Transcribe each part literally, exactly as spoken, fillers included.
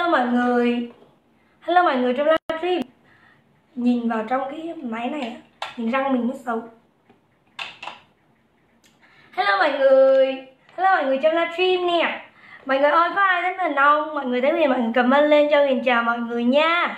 mọi người. Hello mọi người trong livestream. Nhìn vào trong cái máy này nhìn răng mình nó xấu. Hello mọi người. Hello mọi người trong livestream nè. Mọi người ơi, có ai thấy mình không? Mọi người thấy mình, mọi người comment lên cho mình chào mọi người nha.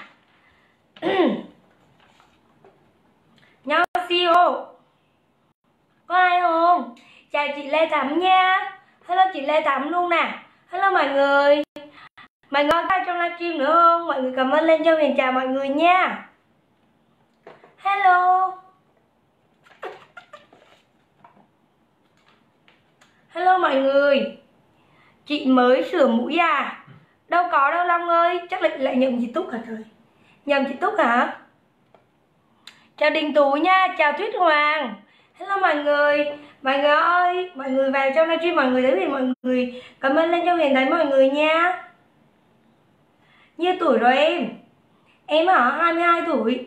Nhau siêu. Có ai không? Chào chị Lê Thắm nha. Hello chị Lê Thắm luôn nè. Hello mọi người. Mọi người có ai trong livestream nữa không? Mọi người comment lên cho mình chào mọi người nha. Hello. Hello mọi người. Chị mới sửa mũi à? Đâu có đâu Long ơi. Chắc lại lại nhầm chị Túc hả trời? Nhầm chị Túc hả? Chào Đình Tú nha. Chào Tuyết Hoàng. Hello mọi người. Mọi người ơi, mọi người vào trong livestream, mọi người thấy thì mọi người comment lên cho mình thấy mọi người nha. Nhiêu tuổi rồi em? Em hả? hai mươi hai tuổi.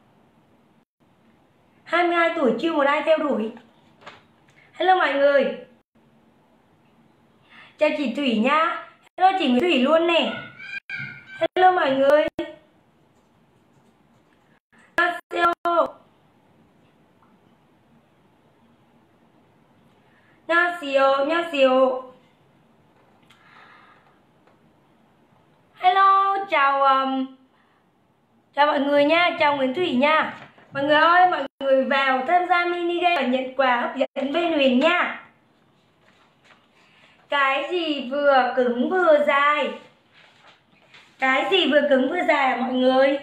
hai mươi hai tuổi chưa một ai theo đuổi. Hello mọi người. Chào chị Thủy nha. Hello chị Nguyễn Thủy luôn nè. Hello mọi người. Hello. 안녕하세요. 안녕하세요. Hello, chào um, chào mọi người nha, chào Nguyễn Thủy nha. Mọi người ơi, mọi người vào tham gia mini game và nhận quà hấp dẫn bên Huyền nha. Cái gì vừa cứng vừa dài? Cái gì vừa cứng vừa dài à mọi người?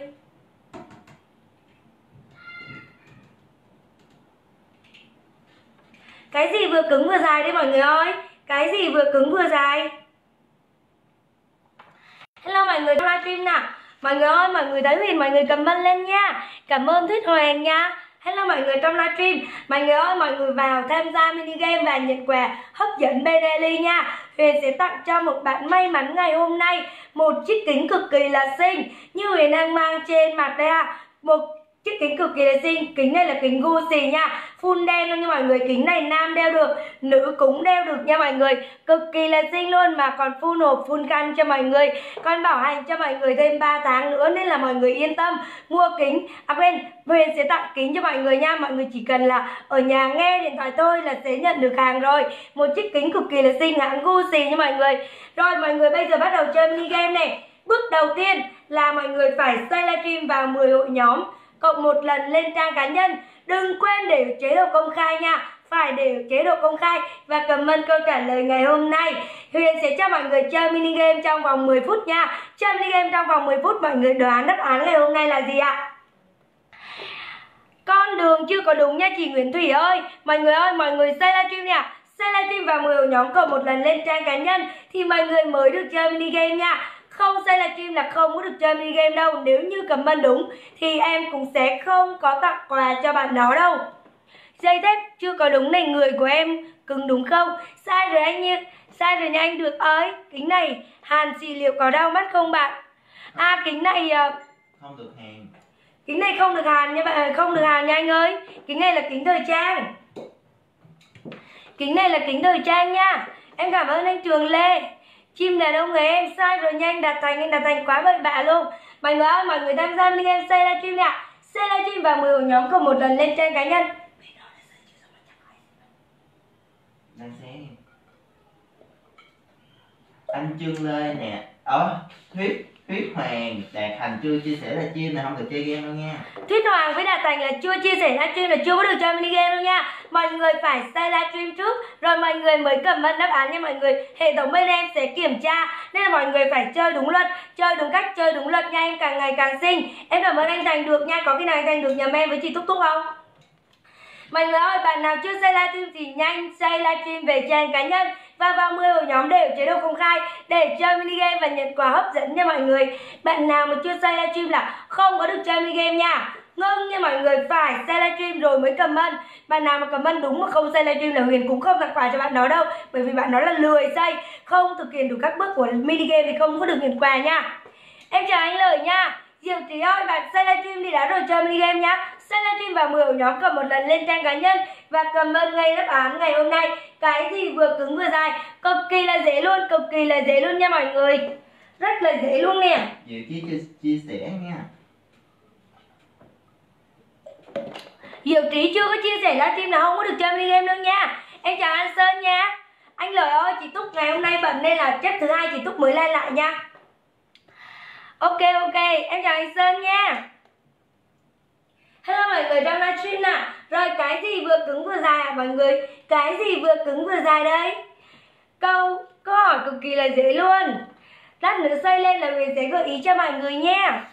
Cái gì vừa cứng vừa dài đấy mọi người ơi? Cái gì vừa cứng vừa dài? Hello mọi người trong livestream nè. Mọi người ơi, mọi người thấy Huyền, mọi người comment lên nha. Cảm ơn Tuyết Hoàng nha. Hello mọi người trong livestream. Mọi người ơi, mọi người vào tham gia mini game và nhận quà hấp dẫn bên Eli nha. Huyền sẽ tặng cho một bạn may mắn ngày hôm nay một chiếc kính cực kỳ là xinh, như Huyền đang mang trên mặt đây à. Một chiếc kính cực kỳ là xinh. Kính này là kính Gucci nha, full đen luôn nha mọi người. Kính này nam đeo được, nữ cũng đeo được nha mọi người. Cực kỳ là xinh luôn, mà còn full hộp full căn cho mọi người. Con bảo hành cho mọi người thêm ba tháng nữa, nên là mọi người yên tâm mua kính. À quên, Huyền sẽ tặng kính cho mọi người nha. Mọi người chỉ cần là ở nhà nghe điện thoại thôi là sẽ nhận được hàng rồi. Một chiếc kính cực kỳ là xinh, hãng Gucci nha mọi người. Rồi mọi người bây giờ bắt đầu chơi mini game này. Bước đầu tiên là mọi người phải xây livestream vào mười hội nhóm, cộng một lần lên trang cá nhân. Đừng quên để chế độ công khai nha. Phải để chế độ công khai và comment câu trả lời ngày hôm nay. Huyền sẽ cho mọi người chơi mini game trong vòng mười phút nha. Chơi mini game trong vòng mười phút, mọi người đoán đáp án ngày hôm nay là gì ạ? Con đường chưa có đúng nha chị Nguyễn Thủy ơi. Mọi người ơi, mọi người xây livestream nha. Xây livestream vào mười hội nhóm cộng một lần lên trang cá nhân thì mọi người mới được chơi mini game nha. Không xây livestream là không có được chơi mini game đâu. Nếu như comment đúng thì em cũng sẽ không có tặng quà cho bạn đó đâu. Dây thép chưa có đúng này, người của em cứng đúng không? Sai rồi anh nhé. Sai rồi nha anh Được ơi. Kính này hàn xì liệu có đau mắt không bạn? À kính này uh... không được hàn. Kính này không được hàn nha bạn, không được hàn nha anh ơi. Kính này là kính thời trang. Kính này là kính thời trang nha. Em cảm ơn anh Trường Lê. Chim đàn ông người em sai rồi nha anh Đạt Thành, anh Đạt Thành quá bậy bạ luôn. Mọi người ơi, mọi người tham gia mini game xây livestream nha. Xây livestream vào mười hội nhóm cộng một lần lên trang cá nhân. Đang xem anh Trương Lê nè. Ờ Thuyết Thuyết Hoàng Đạt Thành chưa chia sẻ livestream này không được chơi game đâu nha. Thuyết Hoàng với Đạt Thành là chưa chia sẻ livestream, là chưa có được chơi mini game đâu nha. Mọi người phải xây livestream trước rồi mọi người mới comment đáp án nha mọi người. Hệ thống bên em sẽ kiểm tra, nên là mọi người phải chơi đúng luật, chơi đúng cách, chơi đúng luật nha. Em càng ngày càng xinh. Em cảm ơn anh Thành Được nha. Có khi nào anh Thành Được nhầm em với chị Túc Túc không? Mọi người ơi, bạn nào chưa xây livestream thì nhanh xây livestream về trang cá nhân và vào mười hội nhóm đều chế độ công khai để chơi mini game và nhận quà hấp dẫn nha mọi người. Bạn nào mà chưa xây livestream là không có được chơi mini game nha. Ngưng nha mọi người, phải xây livestream rồi mới comment. Bạn nào mà comment đúng mà không xây livestream là Huyền cũng không tặng quà cho bạn đó đâu, bởi vì bạn đó là lười xây, không thực hiện đủ các bước của mini game thì không có được nhận quà nha. Em chào anh Lợi nha. Diệu Trí ơi, bạn xây livestream đi đã rồi chơi mini game nhá. Xây livestream vào mười hội nhóm cộng một lần lên trang cá nhân và comment ngay đáp án ngày hôm nay. Cái gì vừa cứng vừa dài? Cực kỳ là dễ luôn, cực kỳ là dễ luôn nha mọi người. Rất là dễ luôn nè. Diệu Trí chia, chia sẻ nha. Diệu Trí chưa có chia sẻ livestream nào không có được chơi mini game đâu nha. Em chào anh Sơn nha. Anh Lợi ơi, chị Túc ngày hôm nay bận nên là chắc thứ hai chị Túc mới lên lại nha. Ok ok, em chào anh Sơn nha. Hello mọi người trong livestream nè. Rồi cái gì vừa cứng vừa dài à mọi người? Cái gì vừa cứng vừa dài đây? Câu câu hỏi cực kỳ là dễ luôn. Lát nữa xây lên là mình sẽ gợi ý cho mọi người nha.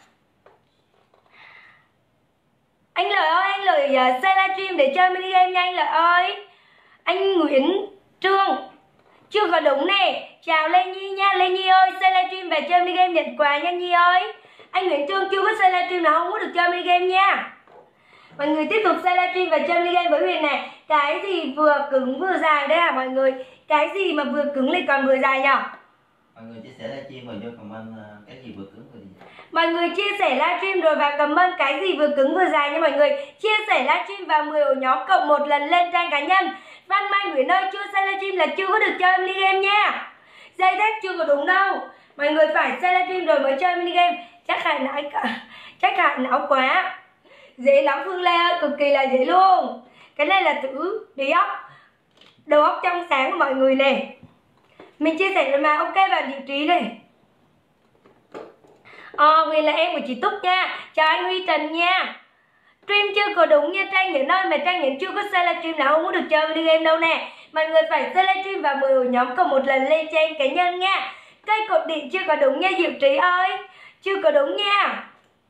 Anh Lợi ơi, anh Lợi uh, xây livestream để chơi mini game nha anh Lợi ơi. Anh Nguyễn Trương chưa có đúng nè. Chào Lê Nhi nha. Lê Nhi ơi, xây livestream về chơi mini game nhận quà nha Nhi ơi. Anh Nguyễn Trương chưa có xây livestream nào không có được chơi mini game nha. Mọi người tiếp tục xây livestream và chơi mini game với Huyền này. Cái gì vừa cứng vừa dài đấy à mọi người? Cái gì mà vừa cứng lại còn vừa dài nhỉ? Mọi người chia sẻ livestream và vô comment uh, cái gì vừa cứng vừa dài. Mọi người chia sẻ livestream rồi vào comment cái gì vừa cứng vừa dài nha mọi người. Chia sẻ livestream vào mười ổ nhóm cộng một lần lên trang cá nhân. Văn Mai Nguyễn ơi, chưa xây livestream là chưa có được chơi mini game nha. Dây thép chưa có đúng đâu. Mọi người phải xây livestream rồi mới chơi mini game. Chắc hại não chắc hại não quá. Dễ lắm Phương Lê ơi, cực kỳ là dễ luôn. Cái này là thử đi óc, đầu óc trong sáng của mọi người nè. Mình chia sẻ rồi mà. Ok bạn Diệu Trí này. Ờ, Huyền là em của chị Túc nha. Chào anh Huy Trần nha. Stream chưa có đúng nha Trang Nguyễn ơi. Mà Trang Nguyễn chưa có xây livestream nào không có được chơi mini game đâu nè. Mọi người phải xây livestream và mười ổ nhóm cộng một lần lên trang cá nhân nha. Cây cột điện chưa có đúng nha Diệu Trí ơi. Chưa có đúng nha.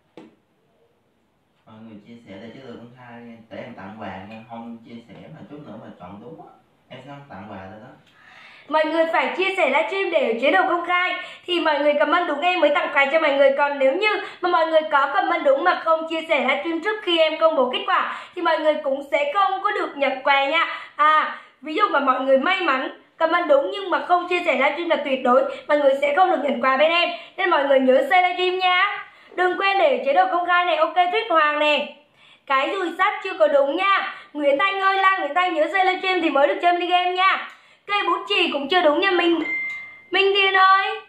Mọi người chia sẻ để chứ công khai để em tặng quà nha. Không chia sẻ mà chút nữa mà chọn đúng á, em sẽ không tặng quà rồi đó. Mọi người phải chia sẻ livestream để ở chế độ công khai thì mọi người comment đúng em mới tặng quà cho mọi người. Còn nếu như mà mọi người có comment đúng mà không chia sẻ livestream trước khi em công bố kết quả thì mọi người cũng sẽ không có được nhận quà nha. À, ví dụ mà mọi người may mắn comment đúng nhưng mà không chia sẻ livestream là tuyệt đối mọi người sẽ không được nhận quà bên em. Nên mọi người nhớ share livestream nha. Đừng quên để chế độ công khai này. Ok Thuyết Hoàng nè. Cái dùi sắt chưa có đúng nha. Nguyễn Thanh ơi, Lan Nguyễn Thanh nhớ share livestream thì mới được chơi mini game nha. Cây bút chì cũng chưa đúng nha mình Minh Thiên ơi.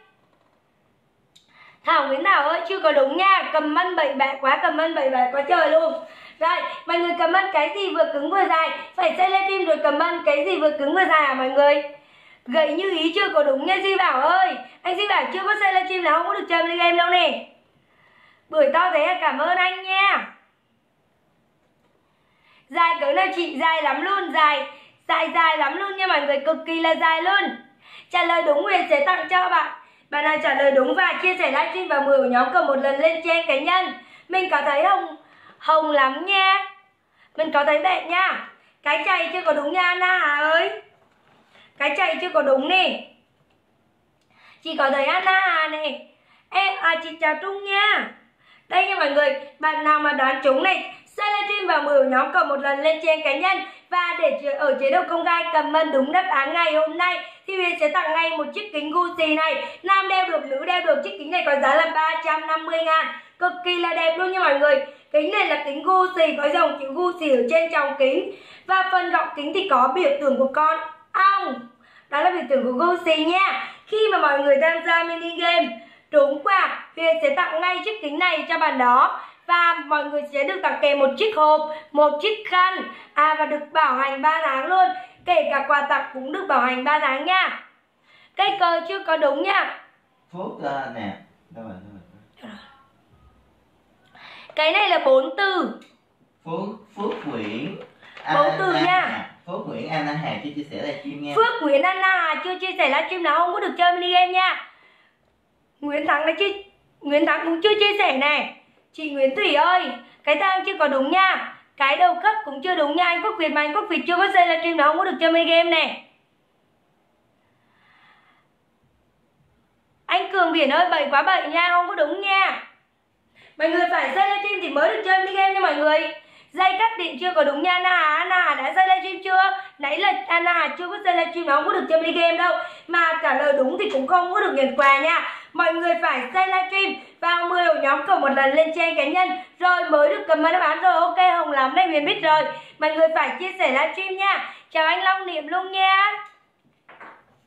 Thảo Nguyễn Thảo ơi chưa có đúng nha. Comment bậy bạ quá, comment bậy bạ quá trời luôn. Rồi mọi người comment cái gì vừa cứng vừa dài. Phải xem livestream rồi comment cái gì vừa cứng vừa dài à mọi người. Gậy như ý chưa có đúng nha Duy Bảo ơi. Anh Duy Bảo chưa có xem livestream nào không có được chơi mini game đâu nè. Bưởi to thế cảm ơn anh nha. Dài cỡ nào chị? Dài lắm luôn. Dài Dài dài lắm luôn nha mọi người, cực kỳ là dài luôn. Trả lời đúng Huyền sẽ tặng cho bạn. Bạn nào trả lời đúng và chia sẻ livestream vào mười ổ nhóm cộng một lần lên trang cá nhân. Mình có thấy hồng hồng lắm nha. Mình có thấy đẹp nha. Cái chày chưa có đúng nha Anna Hà ơi. Cái chày chưa có đúng nè. Chị có thấy Anna Hà nè. Em à, chị chào Trung nha. Đây nha mọi người, bạn nào mà đoán trúng này share livestream vào mười ổ nhóm cộng một lần lên trang cá nhân. Và để ở chế độ công khai comment đúng đáp án ngày hôm nay thì Huyền sẽ tặng ngay một chiếc kính Gucci này. Nam đeo được, nữ đeo được. Chiếc kính này có giá là ba trăm năm mươi ngàn. Cực kỳ là đẹp luôn nha mọi người. Kính này là kính Gucci, có dòng chữ Gucci ở trên tròng kính. Và phần gọng kính thì có biểu tượng của con ong. Đó là biểu tượng của Gucci nha. Khi mà mọi người tham gia mini game trúng quà, Huyền sẽ tặng ngay chiếc kính này cho bạn đó. Và mọi người sẽ được tặng kèm một chiếc hộp, một chiếc khăn. À và được bảo hành ba tháng luôn. Kể cả quà tặng cũng được bảo hành ba tháng nha. Cây cờ chưa có đúng nha. Phước uh, nè. Đâu rồi, đâu rồi. Cái này là bốn từ. Phước Phước Nguyễn Bốn từ nha. Phước Nguyễn Anna Hà chưa chia sẻ livestream nha. Phước Nguyễn Anna Hà chưa chia sẻ livestream nào không có được chơi mini game nha. Nguyễn Thắng đã chưa Nguyễn Thắng cũng chưa chia sẻ này. Chị Nguyễn Thủy ơi, cái thang chưa có đúng nha. Cái đầu khắc cũng chưa đúng nha. Anh Quốc Việt mà anh Quốc Việt chưa có xây livestream nào không có được chơi mini game này. Anh Cường Biển ơi, bậy quá bậy nha, không có đúng nha. Mọi người phải xây livestream thì mới được chơi mini game nha mọi người. Dây cắt điện chưa có đúng nha. Anna Hà, Anna Hà đã xây livestream chưa? Nãy là Anna Hà chưa có xây livestream nào không có được chơi mini game đâu. Mà trả lời đúng thì cũng không có được nhận quà nha. Mọi người phải xây livestream vào mười ổ nhóm cộng một lần lên trang cá nhân rồi mới được comment đáp án. Rồi ok, hồng lắm đây, Huyền biết rồi. Mọi người phải chia sẻ livestream nha. Chào anh Long Niệm luôn nha.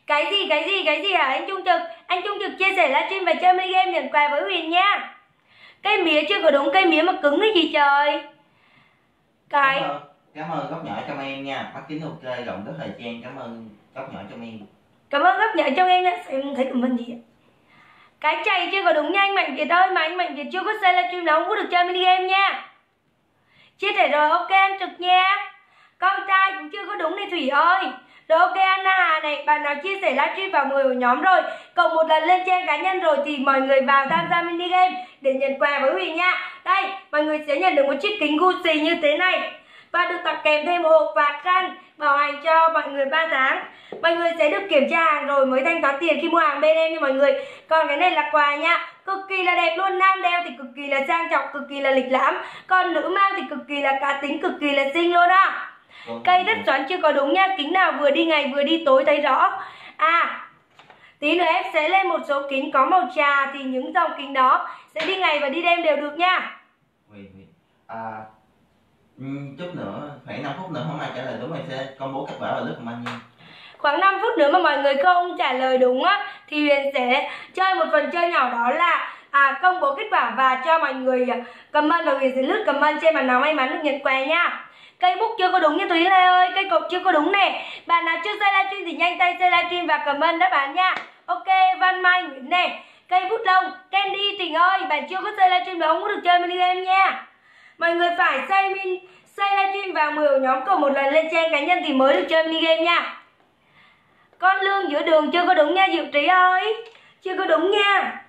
Cái gì cái gì cái gì hả anh Trung Trực? Anh Trung Trực chia sẻ livestream và chơi mini game nhận quà với Huyền nha. Cây mía chưa có đúng, cây mía mà cứng cái gì trời. Cái Cảm ơn, cảm ơn góc nhỏ trong em nha. Mắt kính ok, rộng có thời trang. Cảm ơn góc nhỏ trong em. Cảm ơn góc nhỏ trong em đã em thấy comment gì ạ? Cái chày chưa có đúng nha anh Mạnh Kiệt ơi, mà anh Mạnh Kiệt chưa có xem livestream nào không có được chơi mini game nha. Chia sẻ rồi, ok anh Trực nha. Con trai cũng chưa có đúng này Thủy ơi. Rồi ok Anna Hà này, bạn nào chia sẻ livestream vào mười của nhóm rồi, cộng một lần lên trang cá nhân rồi thì mọi người vào tham gia mini game để nhận quà với Huyền nha. Đây, mọi người sẽ nhận được một chiếc kính Gucci như thế này và được tặng kèm thêm hộp và khăn bảo hành cho mọi người ba tháng. Mọi người sẽ được kiểm tra hàng rồi mới thanh toán tiền khi mua hàng bên em nha mọi người. Còn cái này là quà nha, cực kỳ là đẹp luôn, nam đeo thì cực kỳ là sang trọng, cực kỳ là lịch lãm, còn nữ mang thì cực kỳ là cá tính, cực kỳ là xinh luôn á. Cây đất xoắn chưa có đúng nha, kính nào vừa đi ngày vừa đi tối thấy rõ. À, tí nữa em sẽ lên một số kính có màu trà thì những dòng kính đó sẽ đi ngày và đi đêm đều được nha. À, chút nữa, khoảng năm phút nữa không ai trả lời đúng mình sẽ công bố kết quả vào lớp comment nha. Khoảng năm phút nữa mà mọi người không trả lời đúng á thì Huyền sẽ chơi một phần chơi nhỏ, đó là à, công bố kết quả và cho mọi người comment và Huyền sẽ lướt comment trên màn nào may mắn được nhận quà nha. Cây bút chưa có đúng như Thúy Lê ơi, cây cột chưa có đúng nè. Bạn nào chưa xem livestream thì nhanh tay xem livestream và comment đáp án nha. Ok, Văn Mai Nguyễn nè, cây bút lông, Candy Trình ơi, bạn chưa có xem livestream là không có được chơi mini game nha. Mọi người phải xem min xem livestream vào mười nhóm cộng một lần lên trang cá nhân thì mới được chơi mini game nha. Con lương giữa đường chưa có đúng nha Diệu Trí ơi, chưa có đúng nha.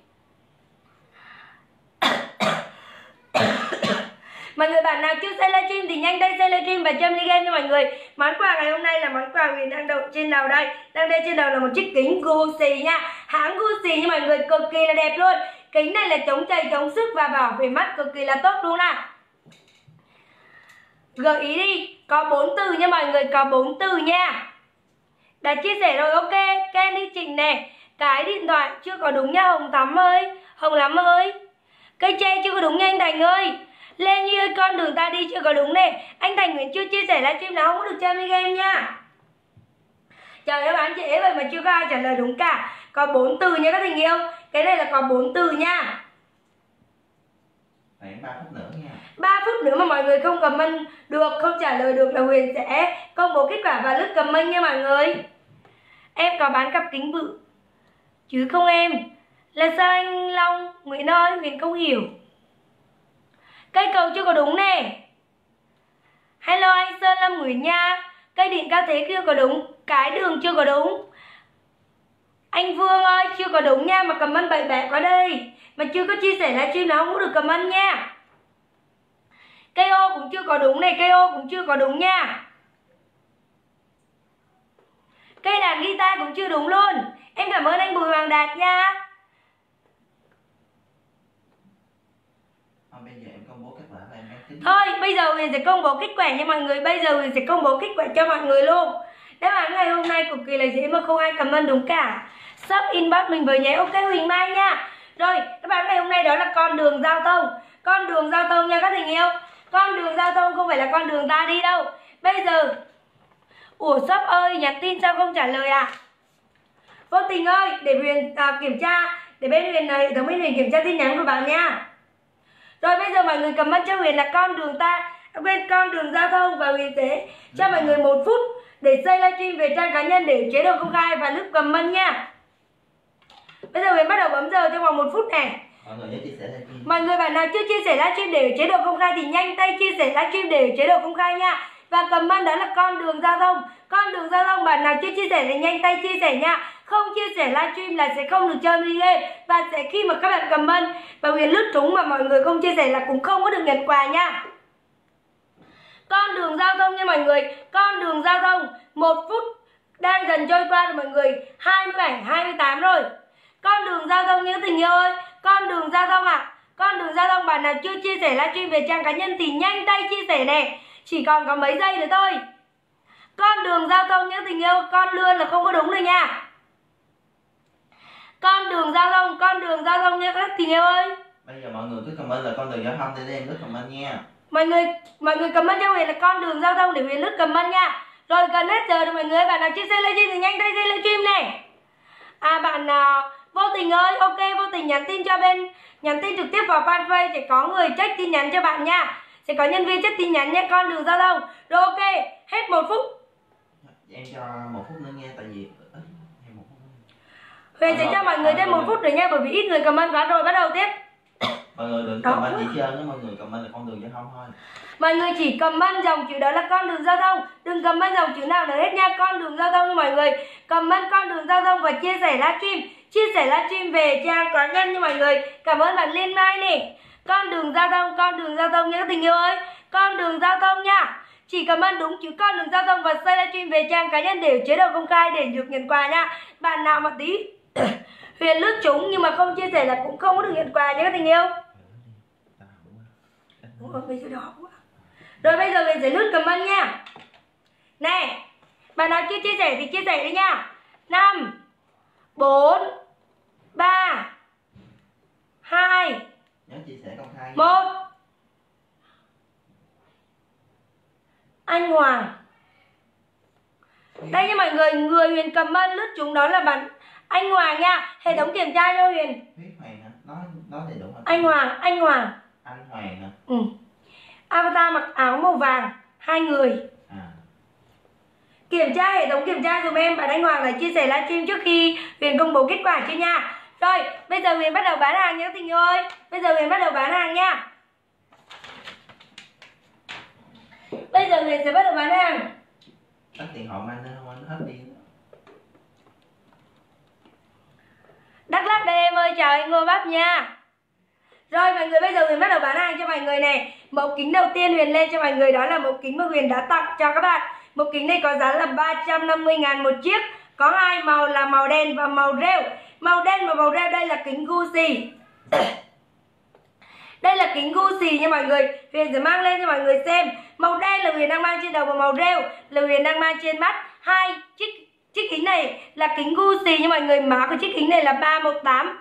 Mọi người bạn nào chưa xem livestream thì nhanh tay xem livestream và chơi mini game cho mọi người. Món quà ngày hôm nay là món quà Huyền đang đầu trên đầu đây. Đang đeo trên đầu là một chiếc kính Gucci nha. Hãng Gucci nha mọi người, cực kỳ là đẹp luôn. Kính này là chống chảy, chống sức và bảo vệ mắt cực kỳ là tốt luôn à. Gợi ý đi, có bốn từ nha mọi người, có bốn từ nha. Đã chia sẻ rồi, ok. Candy Trình nè, cái điện thoại chưa có đúng nha Hồng Thắm ơi, Hồng Lắm ơi. Cây tre chưa có đúng nha anh Thành ơi. Lê Nhi ơi, con đường ta đi chưa có đúng nè. Anh Thành Nguyễn chưa chia sẻ livestream nào không có được chơi mini game nha. Trời ơi bán dễ vậy mà chưa có ai trả lời đúng cả. Có bốn từ nha các tình yêu. Cái này là có bốn từ nha. Khoảng ba phút nữa nha. ba phút nữa mà mọi người không comment được, không trả lời được là Huyền sẽ công bố kết quả và lướt comment nha mọi người. Em có bán cặp kính bự chứ không em? Là sao anh Long Nguyễn ơi, Huyền không hiểu. Cây cầu chưa có đúng nè. Hello anh Sơn Lâm Nguyễn nha. Cây điện cao thế chưa có đúng. Cái đường chưa có đúng. Anh Vương ơi chưa có đúng nha, mà comment bậy bạ quá đây. Mà chưa có chia sẻ livestream nào không có được comment nha. Cây ô cũng chưa có đúng này, cây ô cũng chưa có đúng nha. Cây đàn guitar cũng chưa đúng luôn. Em cảm ơn anh Bùi Hoàng Đạt nha. Bây giờ em công bố kết quả và em đang tính. Thôi bây giờ Huyền sẽ công bố kết quả nha mọi người. Bây giờ Huyền sẽ công bố kết quả cho mọi người luôn. Đáp án ngày hôm nay cực kỳ là dễ mà không ai comment đúng cả. Shop inbox mình với nhé. Ok Huỳnh Mai nha. Rồi đáp án ngày hôm nay đó là con đường giao thông. Con đường giao thông nha các tình yêu. Con đường giao thông không phải là con đường ta đi đâu. Bây giờ ủa shop ơi, nhắn tin sao không trả lời à? Vô Tình ơi, để Huyền à, kiểm tra, để bên Huyền này thống bên Huyền kiểm tra tin nhắn của bạn nha. Rồi bây giờ mọi người comment cho Huyền là con đường ta, bên con đường giao thông, và Huyền sẽ cho mọi người một phút để xây livestream về trang cá nhân để chế độ công khai và lướt comment nha. Bây giờ Huyền bắt đầu bấm giờ trong vòng một phút này. Mọi người nhớ chia sẻ livestream. Mọi người bạn nào chưa chia sẻ livestream để chế độ công khai thì nhanh tay chia sẻ livestream để chế độ công khai nha. Và comment đó là con đường giao thông. Con đường giao thông, bạn nào chưa chia sẻ thì nhanh tay chia sẻ nha. Không chia sẻ livestream là sẽ không được chơi mini game. Và sẽ khi mà các bạn comment và Huyền lướt trúng mà mọi người không chia sẻ là cũng không có được nhận quà nha. Con đường giao thông nha mọi người. Con đường giao thông. Một phút đang dần trôi qua rồi mọi người. Hai mươi bảy, hai mươi tám rồi. Con đường giao thông những tình yêu ơi. Con đường giao thông ạ. À. Con đường giao thông, bạn nào chưa chia sẻ livestream về trang cá nhân thì nhanh tay chia sẻ nè. Chỉ còn có mấy giây nữa thôi. Con đường giao thông những tình yêu. Con lươn là không có đúng rồi nha. Con đường giao thông. Con đường giao thông nha các tình yêu ơi. Bây giờ mọi người cứ comment là con đường giao thông để em lướt comment nha. Mọi người mọi người comment cho Huyền là con đường giao thông để Huyền lướt comment nha. Rồi gần hết giờ rồi mọi người, bạn nào chưa xem livestream thì nhanh tay xem livestream này. À bạn nào vô tình ơi, ok, vô tình nhắn tin cho bên, nhắn tin trực tiếp vào fanpage sẽ có người check tin nhắn cho bạn nha. Sẽ có nhân viên check tin nhắn nha, con đường giao thông. Rồi ok, hết một phút. Em cho một phút nữa nghe, tại vì em một phút. Huyền sẽ cho mọi người thêm một phút nữa nha, bởi vì ít người comment quá rồi, bắt đầu tiếp. Mọi người đừng comment gì trơn đó, mọi người comment là con đường giao thông thôi. Mọi người chỉ comment dòng chữ đó là con đường giao thông, đừng comment dòng chữ nào nữa hết nha, con đường giao thông cho mọi người. Comment con đường giao thông và chia sẻ livestream, chia sẻ livestream về trang cá nhân nha mọi người. Cảm ơn bạn Liên Mai nè. Con đường giao thông, con đường giao thông nha các tình yêu ơi, con đường giao thông nha. Chỉ comment đúng chữ con đường giao thông và share livestream về trang cá nhân để chế độ công khai để được nhận quà nha. Bạn nào mà tí Huyền lướt chúng nhưng mà không chia sẻ là cũng không có được nhận quà nha các tình yêu. Ủa, bây giờ đỏ quá. Rồi bây giờ mình sẽ lướt comment nha. Nè, bạn nào chưa chia sẻ thì chia sẻ đi nha. Năm, bốn, ba, hai, nhớ chia sẻ công khai. một. Anh Hoàng. Đây nha mọi người, người Huyền comment lướt chúng đó là bạn anh Hoàng nha. Hệ thống kiểm tra cho Huyền. Huyết Hoàng hả? Nói nói đầy đủ hả? Anh Hoàng, anh Hoàng. Anh Hoàng hả? Ừ. Avatar mặc áo màu vàng, hai người. À. Kiểm tra hệ thống kiểm tra dùm em, bạn anh Hoàng lại chia sẻ livestream trước khi Huyền công bố kết quả chưa nha. Rồi, bây giờ Huyền bắt đầu bán hàng nha các tình yêu ơi. Bây giờ Huyền bắt đầu bán hàng nha. Bây giờ Huyền sẽ bắt đầu bán hàng. Tắt điện thoại anh nên không anh hết đi. Đắk Lắk đây em ơi, chào anh Ngô Bắp nha. Rồi mọi người, bây giờ Huyền bắt đầu bán hàng cho mọi người này. Mẫu kính đầu tiên Huyền lên cho mọi người đó là mẫu kính mà Huyền đã tặng cho các bạn. Mẫu kính này có giá là ba trăm năm mươi ngàn một chiếc. Có hai màu là màu đen và màu rêu. Màu đen và màu rêu đây là kính Gucci. Đây là kính Gucci nha mọi người. Huyền sẽ mang lên cho mọi người xem. Màu đen là Huyền đang mang trên đầu và màu rêu là Huyền đang mang trên mắt. Hai chiếc chiếc kính này là kính Gucci nha mọi người. Mã của chiếc kính này là ba một tám.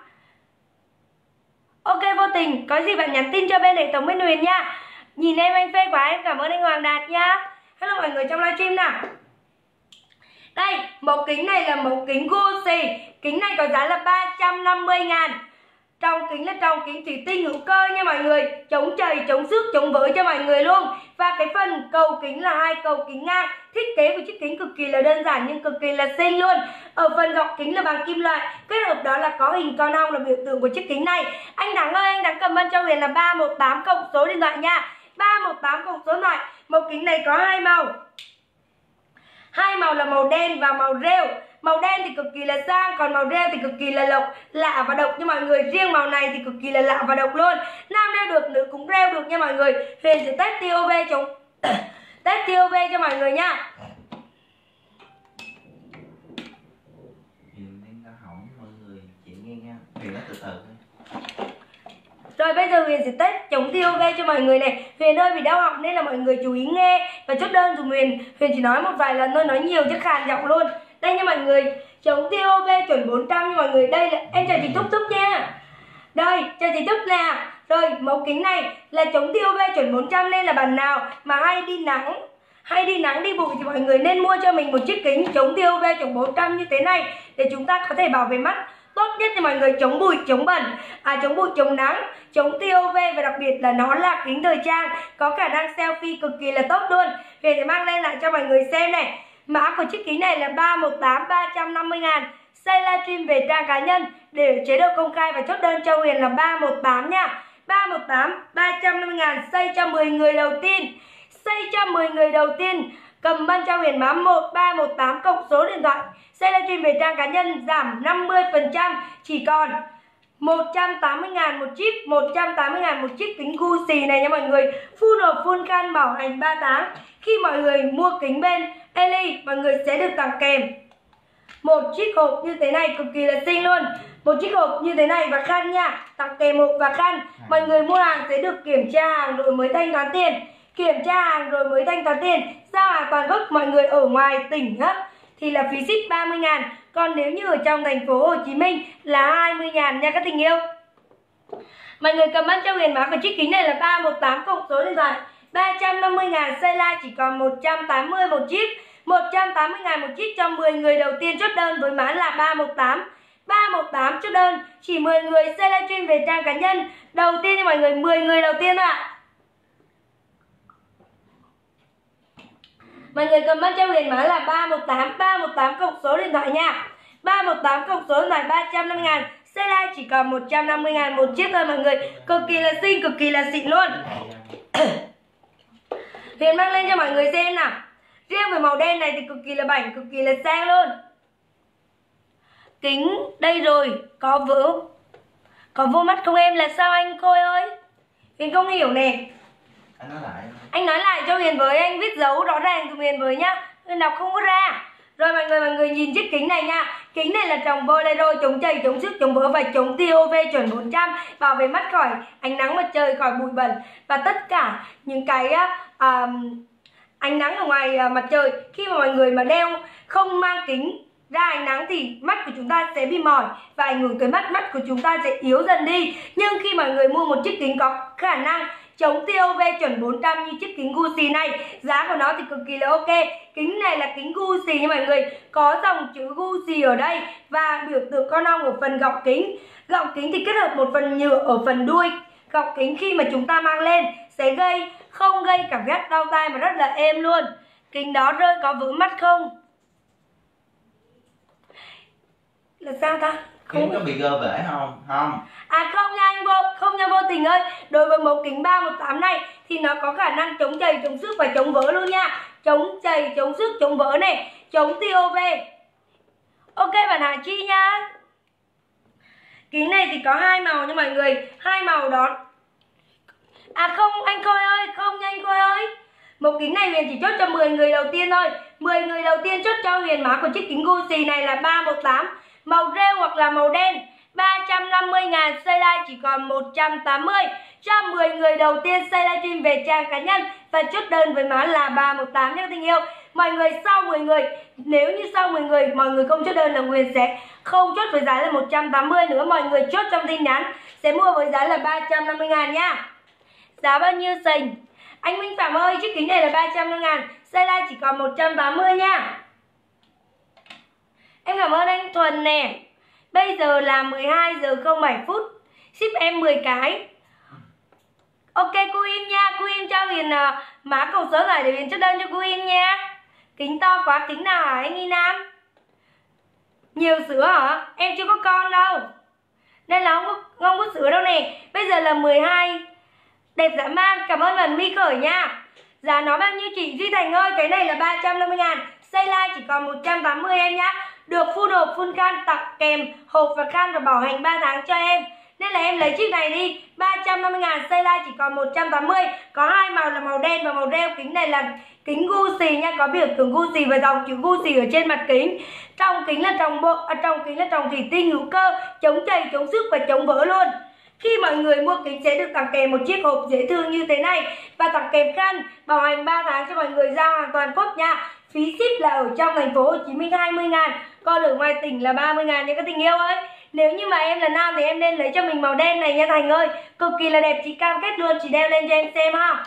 Ok vô tình, có gì bạn nhắn tin cho bên hệ thống bên Huyền nha. Nhìn em anh phê quá, em cảm ơn anh Hoàng Đạt nha. Hello mọi người trong livestream nào. Đây, mẫu kính này là mẫu kính Gucci. Kính này có giá là ba trăm năm mươi ngàn. Trong kính là trong kính thủy tinh hữu cơ nha mọi người. Chống chảy, chống xước, chống vỡ cho mọi người luôn. Và cái phần cầu kính là hai cầu kính ngang. Thiết kế của chiếc kính cực kỳ là đơn giản nhưng cực kỳ là xinh luôn. Ở phần gọng kính là bằng kim loại. Kết hợp đó là có hình con ong là biểu tượng của chiếc kính này. Anh Thắng ơi, anh Thắng comment cho Huyền là ba một tám cộng số điện thoại nha. ba một tám cộng số điện thoại. Mẫu kính này có hai màu. Hai màu là màu đen và màu rêu. Màu đen thì cực kỳ là sang, còn màu rêu thì cực kỳ là lộc, lạ và độc nha mọi người. Riêng màu này thì cực kỳ là lạ và độc luôn. Nam đeo được, nữ cũng đeo được nha mọi người. Huyền sẽ test tê o vê chống test tê o vê cho mọi người nha. Huyền đang có hỏng mọi người, chị nghe nha. Huyền nói từ từ thôi. Rồi bây giờ Huyền sẽ test chống tê o vê cho mọi người này. Huyền ơi vì đau họng nên là mọi người chú ý nghe và chốt đơn dùm Huyền. Huyền chỉ nói một vài lần thôi, nói nhiều chứ khàn giọng luôn. Đây nha mọi người, chống tê o vê chuẩn bốn trăm nha mọi người. Đây là em chào chị Túc Túc nha. Đây, chào chị Túc nè. Rồi mẫu kính này là chống tê o vê chuẩn bốn trăm nên là bạn nào mà hay đi nắng, hay đi nắng đi bụi thì mọi người nên mua cho mình một chiếc kính chống tê o vê chuẩn bốn trăm như thế này để chúng ta có thể bảo vệ mắt tốt nhất cho mọi người, chống bụi, chống bẩn, à chống bụi, chống nắng, chống tê o vê và đặc biệt là nó là kính thời trang, có khả năng selfie cực kỳ là tốt luôn. Huyền sẽ mang lên lại cho mọi người xem này. Mã của chiếc kính này là ba một tám ba trăm năm mươi ngàn. Xây livestream về trang cá nhân để chế độ công khai và chốt đơn cho Huyền là ba một tám nha. ba một tám ba trăm năm mươi ngàn, xây cho mười người đầu tiên. Xây cho mười người đầu tiên comment cho Huyền mã một ba một tám cộng số điện thoại. Xây livestream về trang cá nhân giảm năm mươi phần trăm chỉ còn một trăm tám mươi ngàn một chiếc. Một trăm tám mươi ngàn một chiếc kính Gucci này nha mọi người. Full hộp full can bảo hành ba tháng. Khi mọi người mua kính bên Eli, mọi người sẽ được tặng kèm một chiếc hộp như thế này cực kỳ là xinh luôn. Một chiếc hộp như thế này và khăn nha. Tặng kèm hộp và khăn. Mọi người mua hàng sẽ được kiểm tra hàng rồi mới thanh toán tiền. Kiểm tra hàng rồi mới thanh toán tiền. Giao hàng toàn quốc mọi người ở ngoài tỉnh á thì là phí ship ba mươi ngàn. Còn nếu như ở trong thành phố Hồ Chí Minh là hai mươi ngàn nha các tình yêu. Mọi người comment cho Huyền mã của chiếc kính này là ba một tám cộng số điện thoại. Ba trăm năm mươi ngàn, xây like chỉ còn một trăm tám mươi một chiếc. một trăm tám mươi ngàn một chiếc cho mười người đầu tiên chốt đơn với mã là ba một tám. ba một tám chốt đơn, chỉ mười người xem livestream về trang cá nhân. Đầu tiên cho mọi người, mười người đầu tiên ạ. À. Mọi người comment cho Huyền mã là ba một tám. ba một tám cộng số điện thoại nha. ba một tám cộng số điện thoại ba trăm năm mươi ngàn. Xe live chỉ còn một trăm năm mươi ngàn một chiếc thôi mọi người. Cực kỳ là xinh, cực kỳ là xịn luôn. Huyền mang lên cho mọi người xem nào. Riêng về màu đen này thì cực kỳ là bảnh, cực kỳ là sang luôn. Kính đây rồi, có vỡ. Có vô mắt không em, là sao anh Khôi ơi? Huyền không hiểu nè. Anh nói lại. Anh nói lại cho Huyền với, anh viết dấu rõ ràng cho Huyền với nhá. Huyền đọc không có ra. Rồi mọi người, mọi người nhìn chiếc kính này nha. Kính này là trồng bolero, chống chảy, chống xước, chống vỡ và chống tia u vê chuẩn bốn trăm. Bảo vệ mắt khỏi ánh nắng mặt trời, khỏi bụi bẩn. Và tất cả những cái uh, ánh nắng ở ngoài uh, mặt trời. Khi mà mọi người mà đeo không mang kính ra ánh nắng thì mắt của chúng ta sẽ bị mỏi và ảnh hưởng tới mắt, mắt của chúng ta sẽ yếu dần đi. Nhưng khi mọi người mua một chiếc kính có khả năng chống tia u vê chuẩn bốn trăm như chiếc kính Gucci này, giá của nó thì cực kỳ là ok. Kính này là kính Gucci nha mọi người, có dòng chữ Gucci ở đây và biểu tượng con ong ở phần gọng kính. Gọng kính thì kết hợp một phần nhựa ở phần đuôi. Gọng kính khi mà chúng ta mang lên sẽ gây không gây cảm giác đau tai mà rất là êm luôn. Kính đó rơi có vỡ mắt không? Là sao ta? Kính có bị gơ bể không? Không. À không nha anh vô, không nha vô tình ơi. Đối với mẫu kính ba một tám này thì nó có khả năng chống chảy, chống xước và chống vỡ luôn nha. Chống chảy, chống xước, chống vỡ này, chống tia u vê. Ok bạn Hà Chi nha. Kính này thì có hai màu nha mọi người, hai màu đó. À không anh Khôi ơi, không nha anh Khôi ơi. Một kính này Huyền chỉ chốt cho mười người đầu tiên thôi. mười người đầu tiên chốt cho Huyền mã của chiếc kính Gucci này là ba một tám. Màu rêu hoặc là màu đen, ba trăm năm mươi ngàn, xây live chỉ còn một trăm tám mươi. Cho mười người đầu tiên xây livestream về trang cá nhân và chốt đơn với mã là ba một tám nhé tình yêu. Mọi người sau mười người, nếu như sau mười người mọi người không chốt đơn là Huyền sẽ không chốt với giá là một trăm tám mươi nữa. Mọi người chốt trong tin nhắn sẽ mua với giá là ba trăm năm mươi ngàn nha. Giá bao nhiêu sành? Anh Minh Phạm ơi, chiếc kính này là ba trăm năm mươi ngàn, xây live chỉ còn một trăm tám mươi nha. Em cảm ơn anh Thuần nè. Bây giờ là mười hai giờ không bảy phút. Ship em mười cái. Ok cô Im nha. Cô Im cho Huyền uh, mã cầu số lại để Huyền chốt đơn cho cô Im nha. Kính to quá, kính nào hả anh Y Nam? Nhiều sữa hả? Em chưa có con đâu nên là không có, không có sữa đâu nè. Bây giờ là mười hai. Đẹp dã man. Cảm ơn lần My Khởi nha. Giá nó bao nhiêu chị Duy Thành ơi? Cái này là ba trăm năm mươi ngàn, xây live chỉ còn một trăm tám mươi em nhá. Được full hộp full can, tặng kèm hộp và can và bảo hành ba tháng cho em. Nên là em lấy chiếc này đi. Ba trăm năm mươi ngàn, xây live chỉ còn một trăm tám mươi. Có hai màu là màu đen và màu rêu. Kính này là kính Gucci nha, có biểu tượng Gucci và dòng chữ Gucci ở trên mặt kính. Trong kính là trồng bộ à, trong kính là trồng thủy tinh hữu cơ, chống chảy, chống xước và chống vỡ luôn. Khi mọi người mua kính sẽ được tặng kèm một chiếc hộp dễ thương như thế này và tặng kèm khăn bảo hành ba tháng cho mọi người giao hàng toàn quốc nha. Phí ship là ở trong thành phố Hồ Chí Minh hai mươi ngàn, còn ở ngoài tỉnh là ba mươi ngàn nha các tình yêu ơi. Nếu như mà em là nam thì em nên lấy cho mình màu đen này nha Thành ơi. Cực kỳ là đẹp, chị cam kết luôn, chị đeo lên cho em xem ha.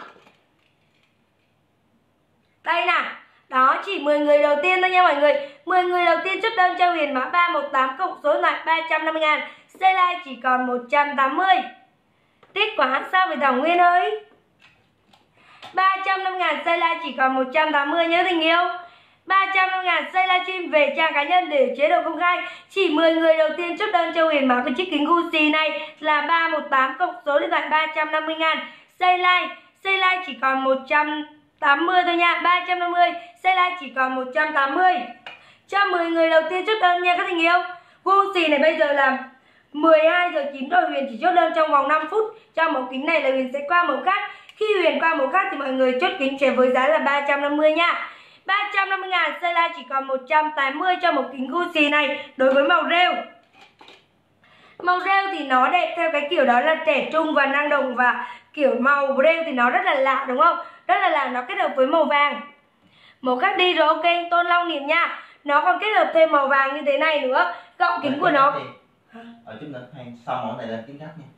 Đây nè. Đó, chỉ mười người đầu tiên thôi nha mọi người. mười người đầu tiên chốt đơn cho Huyền mã ba một tám cộng số lại ba trăm năm mươi ngàn. Xây live chỉ còn một trăm tám mươi. Tiếc quá, sao vậy Thảo Nguyên ơi? ba trăm năm mươi ngàn, xây live chỉ còn một trăm tám mươi nhớ tình yêu. ba trăm năm mươi ngàn, xây livestream về trang cá nhân để chế độ công khai. Chỉ mười người đầu tiên chốt đơn cho Huyền mã của chiếc kính Gucci này là ba một tám cộng số điện thoại ba trăm năm mươi ngàn. Xây live, xây live chỉ còn một trăm tám mươi thôi nha. Ba trăm năm mươi, xây live chỉ còn một trăm tám mươi. Cho mười người đầu tiên chốt đơn nha các tình yêu. Gucci này bây giờ là mười hai giờ chín rồi, Huyền chỉ chốt đơn trong vòng năm phút. Cho mẫu kính này là Huyền sẽ qua mẫu khác. Khi Huyền qua mẫu khác thì mọi người chốt kính sẽ với giá là ba trăm năm mươi nha. ba trăm năm mươi ngàn, xây live chỉ còn một trăm tám mươi cho một kính Gucci này đối với màu rêu. Màu rêu thì nó đẹp theo cái kiểu đó là trẻ trung và năng động, và kiểu màu rêu thì nó rất là lạ đúng không? Rất là lạ, nó kết hợp với màu vàng. Màu khác đi rồi, ok anh Tôn Long Niệm nha. Nó còn kết hợp thêm màu vàng như thế này nữa. Gọng kính của nó ở chúng ta hay sau mẫu này là kính cắt nha.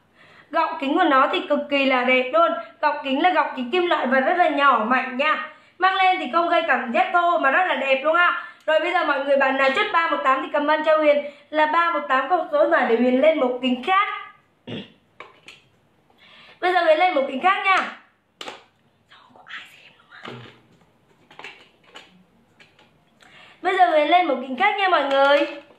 Gọng kính của nó thì cực kỳ là đẹp luôn. Gọng kính là gọng kính kim loại và rất là nhỏ mạnh nha. Mang lên thì không gây cảm giác thô mà rất là đẹp luôn ha. Rồi bây giờ mọi người bạn nào chốt ba một tám thì comment cho Huyền là ba một tám con số mà để Huyền lên một kính khác. Bây giờ Huyền lên một kính khác nha. Bây giờ Huyền lên một kính khác nha mọi người.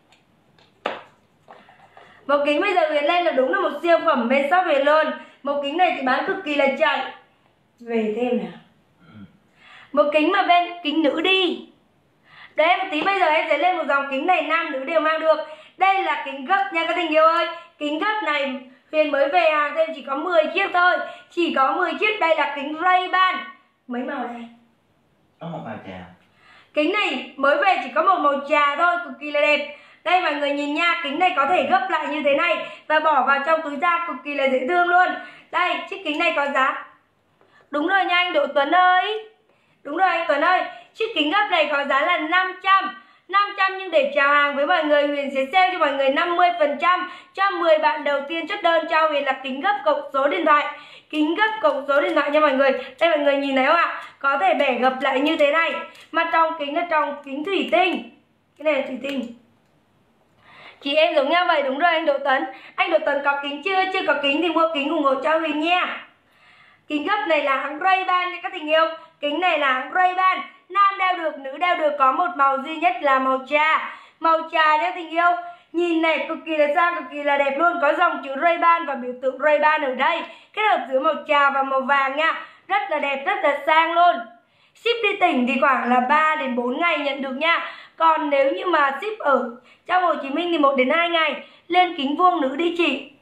Một kính bây giờ Huyền lên là đúng là một siêu phẩm bên shop Huyền luôn. Một kính này thì bán cực kỳ là chạy. Về thêm nè. Một kính mà bên kính nữ đi. Đấy em một tí bây giờ em sẽ lên một dòng kính này nam nữ đều mang được. Đây là kính gấp nha các tình yêu ơi. Kính gấp này Huyền mới về hàng thêm chỉ có mười chiếc thôi. Chỉ có mười chiếc. Đây là kính Ray-Ban. Mấy màu này? Có một màu trà. Kính này mới về chỉ có một màu trà thôi, cực kỳ là đẹp. Đây mọi người nhìn nha, kính này có thể gấp lại như thế này và bỏ vào trong túi da cực kỳ là dễ thương luôn. Đây, chiếc kính này có giá. Đúng rồi nha anh Đỗ Tuấn ơi. Đúng rồi anh Tuấn ơi, chiếc kính gấp này có giá là năm trăm. năm trăm nhưng để chào hàng với mọi người, Huyền sẽ sale cho mọi người năm mươi phần trăm cho mười bạn đầu tiên chốt đơn cho Huyền là kính gấp cộng số điện thoại. Kính gấp cộng số điện thoại nha mọi người. Đây mọi người nhìn thấy không ạ? Có thể bẻ gập lại như thế này. Mà trong kính là trong kính thủy tinh. Cái này là thủy tinh. Chị em giống nhau vậy, đúng rồi anh Đỗ Tấn. Anh Đỗ Tấn có kính chưa? Chưa có kính thì mua kính ủng hộ cho Huyền nha. Kính gấp này là hãng Ray-Ban nha các tình yêu. Kính này là hãng Ray-Ban. Nam đeo được, nữ đeo được, có một màu duy nhất là màu trà. Màu trà nha tình yêu. Nhìn này cực kỳ là sang, cực kỳ là đẹp luôn. Có dòng chữ Ray-Ban và biểu tượng Ray-Ban ở đây. Kết hợp giữa màu trà và màu vàng nha. Rất là đẹp, rất là sang luôn. Ship đi tỉnh thì khoảng là ba đến bốn ngày nhận được nha. Còn nếu như mà ship ở trong Hồ Chí Minh thì một đến hai ngày. Lên kính vuông nữ đi chị.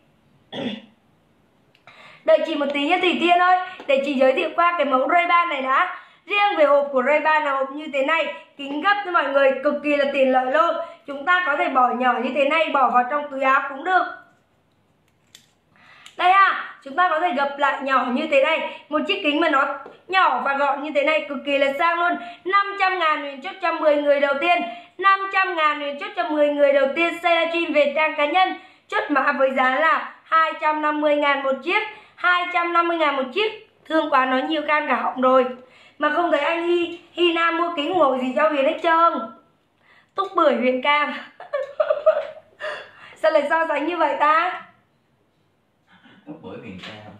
Đợi chị một tí nha Thủy Tiên ơi. Để chị giới thiệu qua cái mẫu Ray-Ban này đã. Riêng về hộp của Ray-Ban là hộp như thế này. Kính gấp cho mọi người cực kỳ là tiện lợi luôn. Chúng ta có thể bỏ nhỏ như thế này, bỏ vào trong túi áo cũng được. Đây ha, chúng ta có thể gập lại nhỏ như thế này. Một chiếc kính mà nó nhỏ và gọn như thế này cực kỳ là sang luôn. Năm trăm ngàn Huyền chốt cho mười người đầu tiên. Năm trăm ngàn Huyền chốt cho mười người đầu tiên xây livestream về trang cá nhân. Chốt mã với giá là hai trăm năm mươi ngàn một chiếc. Hai trăm năm mươi ngàn một chiếc. Thương quá nói nhiều can cả họng rồi. Mà không thấy anh Hi, Hi Nam mua kính ủng hộ gì cho Huyền hết trơn. Túc bưởi Huyền Cam. Sao lại so sánh như vậy ta? Túc bưởi Huyền Cam.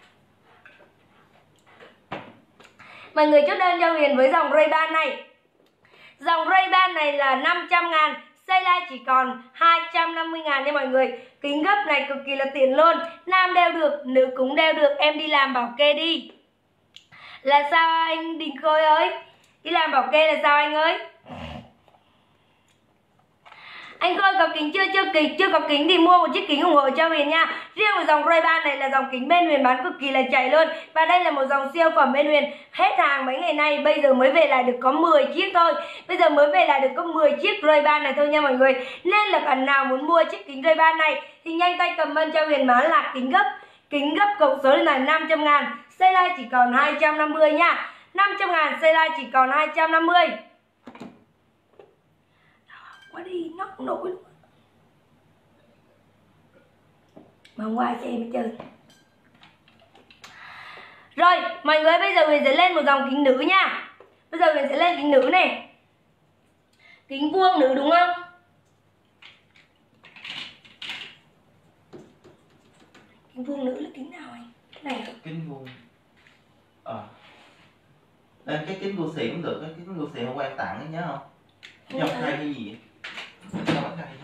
Mọi người chốt đơn cho Huyền với dòng Ray-Ban này. Dòng Ray-Ban này là năm trăm ngàn. Xây live chỉ còn hai trăm năm mươi ngàn nha mọi người. Kính gấp này cực kỳ là tiện luôn. Nam đeo được, nữ cũng đeo được. Em đi làm bảo kê đi. Là sao anh Đình Khôi ơi? Đi làm bảo kê là sao anh ơi? Anh Khôi có kính chưa? Chưa kính, chưa có kính thì mua một chiếc kính ủng hộ cho Huyền nha. Riêng một dòng Ray-Ban này là dòng kính bên Huyền bán cực kỳ là chạy luôn. Và đây là một dòng siêu phẩm bên Huyền. Hết hàng mấy ngày nay, bây giờ mới về lại được có mười chiếc thôi. Bây giờ mới về lại được có mười chiếc Ray-Ban này thôi nha mọi người. Nên là bạn nào muốn mua chiếc kính Ray-Ban này thì nhanh tay comment cho Huyền mã là kính gấp. Kính gấp cộng số là năm trăm ngàn. Xây live chỉ còn hai trăm năm mươi nha. Năm trăm ngàn xây live chỉ còn hai trăm năm mươi. Quá đi, nó cũng nổi luôn. Mà hôm qua xem hết trơn. Rồi, mọi người bây giờ Huyền sẽ lên một dòng kính nữ nha. Bây giờ Huyền sẽ lên kính nữ này. Kính vuông nữ đúng không? Kính vuông nữ là kính nào anh? Cái này. Kính vuông. Ờ. Lên cái kính Lucy cũng được, cái kính Lucy hôm qua em tặng ấy, nhớ không? Dòng cây hay gì vậy?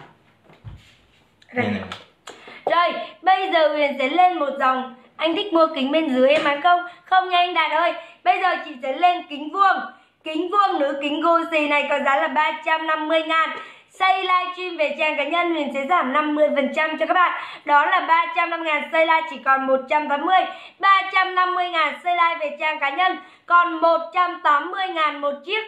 Đây này. Rồi, bây giờ Huyền sẽ lên một dòng. Anh thích mua kính bên dưới em bán không? Không nha anh Đạt ơi. Bây giờ chị sẽ lên kính vuông. Kính vuông nữ kính Gucci này có giá là ba trăm năm mươi ngàn. Xây livestream về trang cá nhân Huyền sẽ giảm năm mươi phần trăm cho các bạn. Đó là ba trăm năm mươi ngàn xây live chỉ còn một trăm tám mươi. ba trăm năm mươi ngàn xây live về trang cá nhân còn một trăm tám mươi ngàn một chiếc.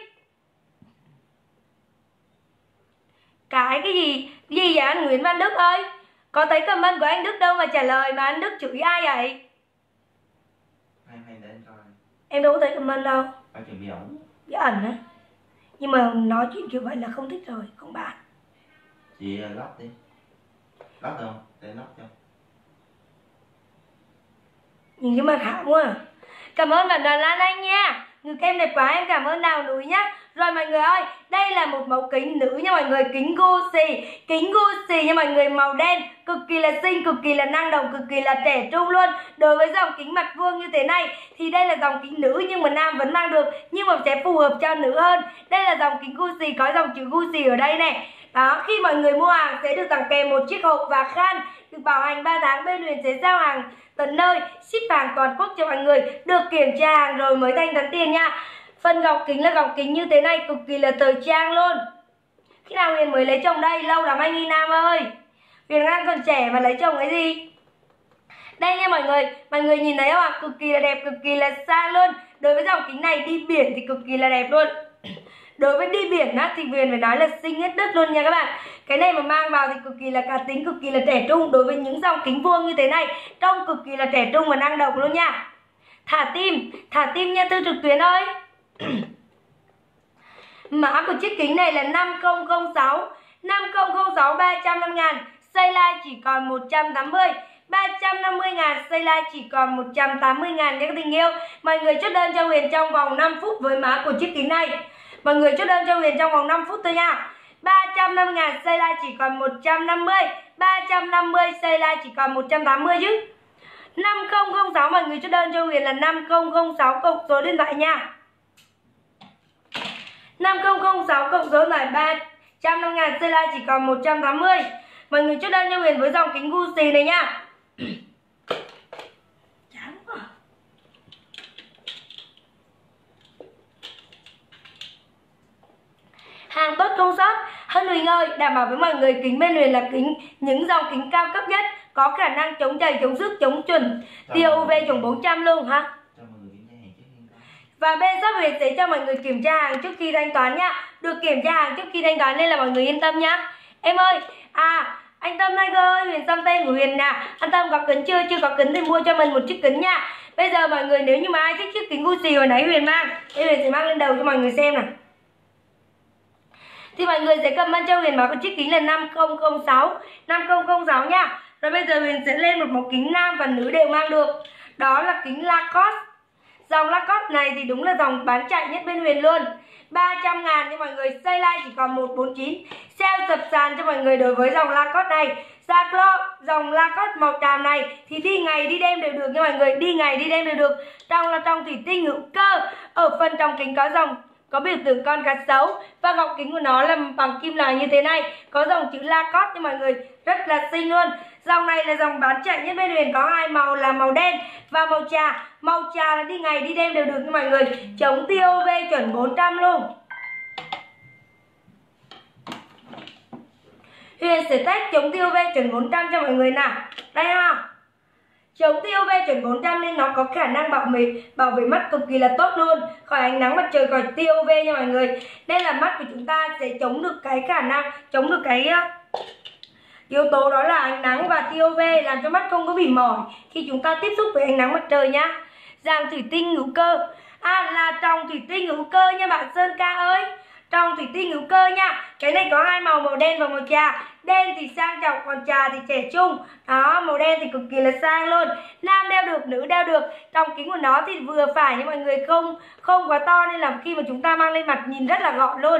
Cái cái gì? Cái gì vậy anh Nguyễn Văn Đức ơi? Có thấy comment của anh Đức đâu mà trả lời mà anh Đức chửi ai vậy? Hay hay để anh coi. Em đâu có thấy comment đâu. Phải chuẩn bị ổng. Bí ẩn á. Nhưng mà nói chuyện kiểu vậy là không thích rồi, không bạn. Chị lót đi. Lót được không? Để lót cho. Nhìn cái mặt hãm quá. Cảm ơn bạn Đoàn Lan Anh nha. Ngực em đẹp quá, em cảm ơn Đào Núi nhá. Rồi mọi người ơi, đây là một mẫu kính nữ nha mọi người, kính Gucci. Kính Gucci nha mọi người, màu đen, cực kỳ là xinh, cực kỳ là năng động, cực kỳ là trẻ trung luôn. Đối với dòng kính mặt vuông như thế này thì đây là dòng kính nữ nhưng mà nam vẫn mang được, nhưng mà sẽ phù hợp cho nữ hơn. Đây là dòng kính Gucci, có dòng chữ Gucci ở đây này. Đó, khi mọi người mua hàng sẽ được tặng kèm một chiếc hộp và khan, được bảo hành ba tháng, bên Huyền sẽ giao hàng tận nơi, ship hàng toàn quốc cho mọi người, được kiểm tra hàng rồi mới thanh toán tiền nha. Phần gọng kính là gọng kính như thế này, cực kỳ là thời trang luôn. Khi nào Huyền mới lấy chồng đây? Lâu lắm anh Y Nam ơi. Huyền đang còn trẻ mà lấy chồng cái gì? Đây nha mọi người, mọi người nhìn thấy không ạ? Cực kỳ là đẹp, cực kỳ là sang luôn. Đối với dòng kính này đi biển thì cực kỳ là đẹp luôn. Đối với đi biển á, thì Huyền phải nói là xinh hết đất luôn nha các bạn. Cái này mà mang vào thì cực kỳ là cá tính, cực kỳ là trẻ trung. Đối với những dòng kính vuông như thế này, trông cực kỳ là trẻ trung và năng động luôn nha. Thả tim, thả tim nha Thư Trực Tuyến ơi. Mã của chiếc kính này là năm không không sáu, năm không không sáu, ba trăm năm mươi ngàn, xây like chỉ còn một trăm tám mươi, ba trăm năm mươi ngàn, xây like chỉ còn một trăm tám mươi ngàn các tình yêu. Mọi người chốt đơn cho Huyền trong vòng năm phút với mã của chiếc kính này. Mọi người chốt đơn cho Huyền trong vòng năm phút thôi nha. ba trăm năm mươi ngàn, xây like chỉ còn một trăm năm mươi, ba trăm năm mươi, xây like chỉ còn một trăm tám mươi chứ. năm không không sáu, mọi người chốt đơn cho Huyền là năm không không sáu cộng số điện thoại nha. năm không không sáu cộng số điện thoại ba trăm năm mươi ngàn, xây like chỉ còn một trăm tám mươi. Mọi người chốt đơn cho Huyền với dòng kính Gucci này nha. Chán quá. Hàng tốt không sót. Hân Huỳnh ơi, đảm bảo với mọi người kính bên Huyền là kính những dòng kính cao cấp nhất, có khả năng chống chảy, chống xước, chống chuẩn, tia u vê chuẩn bốn trăm luôn hả? Và bên shop Huyền sẽ cho mọi người kiểm tra hàng trước khi thanh toán nha. Được kiểm tra hàng trước khi thanh toán nên là mọi người yên tâm nhá. Em ơi, à anh Tâm Tiger ơi, Huyền xăm tên của Huyền nè. Anh Tâm có kính chưa? Chưa có kính thì mua cho mình một chiếc kính nha. Bây giờ mọi người nếu như mà ai thích chiếc kính Gucci hồi nãy Huyền mang, thì Huyền sẽ mang lên đầu cho mọi người xem này. Thì mọi người sẽ comment cho Huyền mã của chiếc kính là năm không không sáu, năm không không sáu nha. Rồi bây giờ Huyền sẽ lên một mẫu kính nam và nữ đều mang được. Đó là kính Lacoste. Dòng Lacoste này thì đúng là dòng bán chạy nhất bên Huyền luôn. ba trăm ngàn cho mọi người, xây like chỉ còn một trăm bốn mươi chín. Sale sập sàn cho mọi người đối với dòng Lacoste này. Dòng Lacoste màu tràm này thì đi ngày đi đêm đều được nha mọi người, đi ngày đi đêm đều được. Trong là trong thủy tinh hữu cơ. Ở phần trong kính có dòng có biểu tượng con cá sấu và gọng kính của nó là bằng kim loại như thế này, có dòng chữ Lacoste nha mọi người, rất là xinh luôn. Dòng này là dòng bán chạy nhất bên Huyền, có hai màu là màu đen và màu trà. Màu trà là đi ngày đi đêm đều được nha mọi người, chống tia u vê chuẩn bốn trăm luôn. Huyền sẽ test chống tia u vê chuẩn bốn trăm cho mọi người nào. Đây ha. Chống tia u vê chuẩn bốn trăm nên nó có khả năng bảo vệ bảo vệ mắt cực kỳ là tốt luôn, khỏi ánh nắng mặt trời, khỏi tia u vê nha mọi người. Nên là mắt của chúng ta sẽ chống được cái khả năng chống được cái yếu tố đó là ánh nắng và tia u vê, làm cho mắt không có bị mỏi khi chúng ta tiếp xúc với ánh nắng mặt trời nhá. Dàn thủy tinh hữu cơ, à là trong thủy tinh hữu cơ nha bạn Sơn Ca ơi, trong thủy tinh hữu cơ nha. Cái này có hai màu, màu đen và màu trà. Đen thì sang trọng, còn trà thì trẻ trung. Đó, màu đen thì cực kỳ là sang luôn. Nam đeo được, nữ đeo được. Trong kính của nó thì vừa phải nhưng mọi người, không không quá to nên là khi mà chúng ta mang lên mặt nhìn rất là gọn luôn.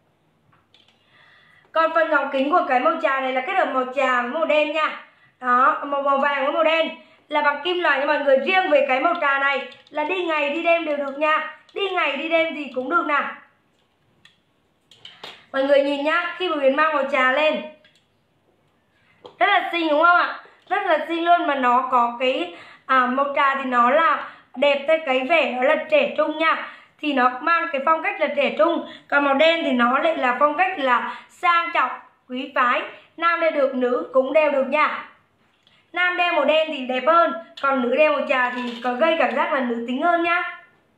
Còn phần gọng kính của cái màu trà này là kết hợp màu trà với màu đen nha. Đó, màu màu vàng với màu đen là bằng kim loại nha mọi người. Riêng về cái màu trà này là đi ngày đi đêm đều được nha. Đi ngày đi đêm gì cũng được nào. Mọi người nhìn nhá, khi mà Huyền mang màu trà lên rất là xinh đúng không ạ? Rất là xinh luôn, mà nó có cái à, màu trà thì nó là đẹp theo cái vẻ đó là trẻ trung nha. Thì nó mang cái phong cách là trẻ trung. Còn màu đen thì nó lại là phong cách là sang trọng, quý phái. Nam đeo được, nữ cũng đeo được nha. Nam đeo màu đen thì đẹp hơn, còn nữ đeo màu trà thì có gây cảm giác là nữ tính hơn nhá.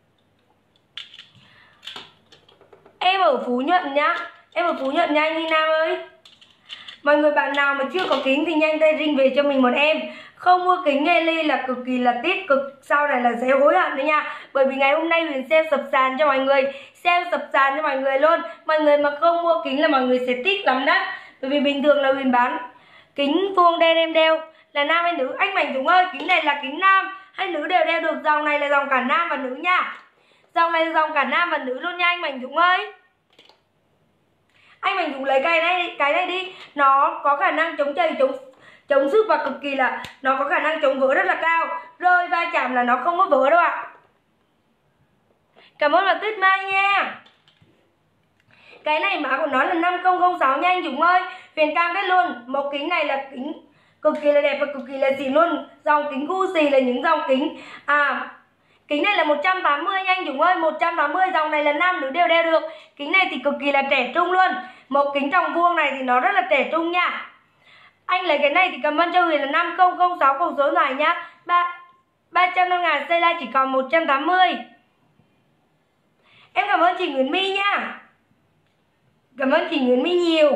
Em ở Phú Nhuận nhá. Em ở Phú Nhuận nha anh Nhi Nam ơi. Mọi người bạn nào mà chưa có kính thì nhanh tay rinh về cho mình một em. Không mua kính nghe ly là cực kỳ là tiếc, cực sau này là sẽ hối hận đấy nha. Bởi vì ngày hôm nay Huyền sale sập sàn cho mọi người, sale sập sàn cho mọi người luôn. Mọi người mà không mua kính là mọi người sẽ tiếc lắm đó. Bởi vì bình thường là Huyền bán kính vuông đen em đeo là nam hay nữ. Anh Mạnh Dũng ơi, kính này là kính nam hay nữ đều đeo được. Dòng này là dòng cả nam và nữ nha. Dòng này là dòng cả nam và nữ luôn nha anh Mạnh Dũng ơi. Anh Mạnh Dũng lấy cái này cái này đi, nó có khả năng chống chảy, chống chống sức và cực kỳ là nó có khả năng chống vỡ rất là cao, rơi va chạm là nó không có vỡ đâu ạ. Cảm ơn bạn Tuyết Mai nha. Cái này mã của nó là năm không không sáu nha anh Dũng ơi. Huyền cam kết luôn, một kính này là kính cực kỳ là đẹp và cực kỳ là xịn luôn. Dòng kính Gucci là những dòng kính à kính này là một trăm tám mươi nha anh Dũng ơi, một trăm tám mươi. Dòng này là nam nữ đều đeo được. Kính này thì cực kỳ là trẻ trung luôn. Một kính tròng vuông này thì nó rất là trẻ trung nha. Anh lấy cái này thì cảm ơn cho Huyền là năm không không sáu cộng số này nhá. ba trăm năm ngàn xây lại chỉ còn một trăm tám mươi. Em cảm ơn chị Nguyễn My nha. Cảm ơn chị Nguyễn My nhiều.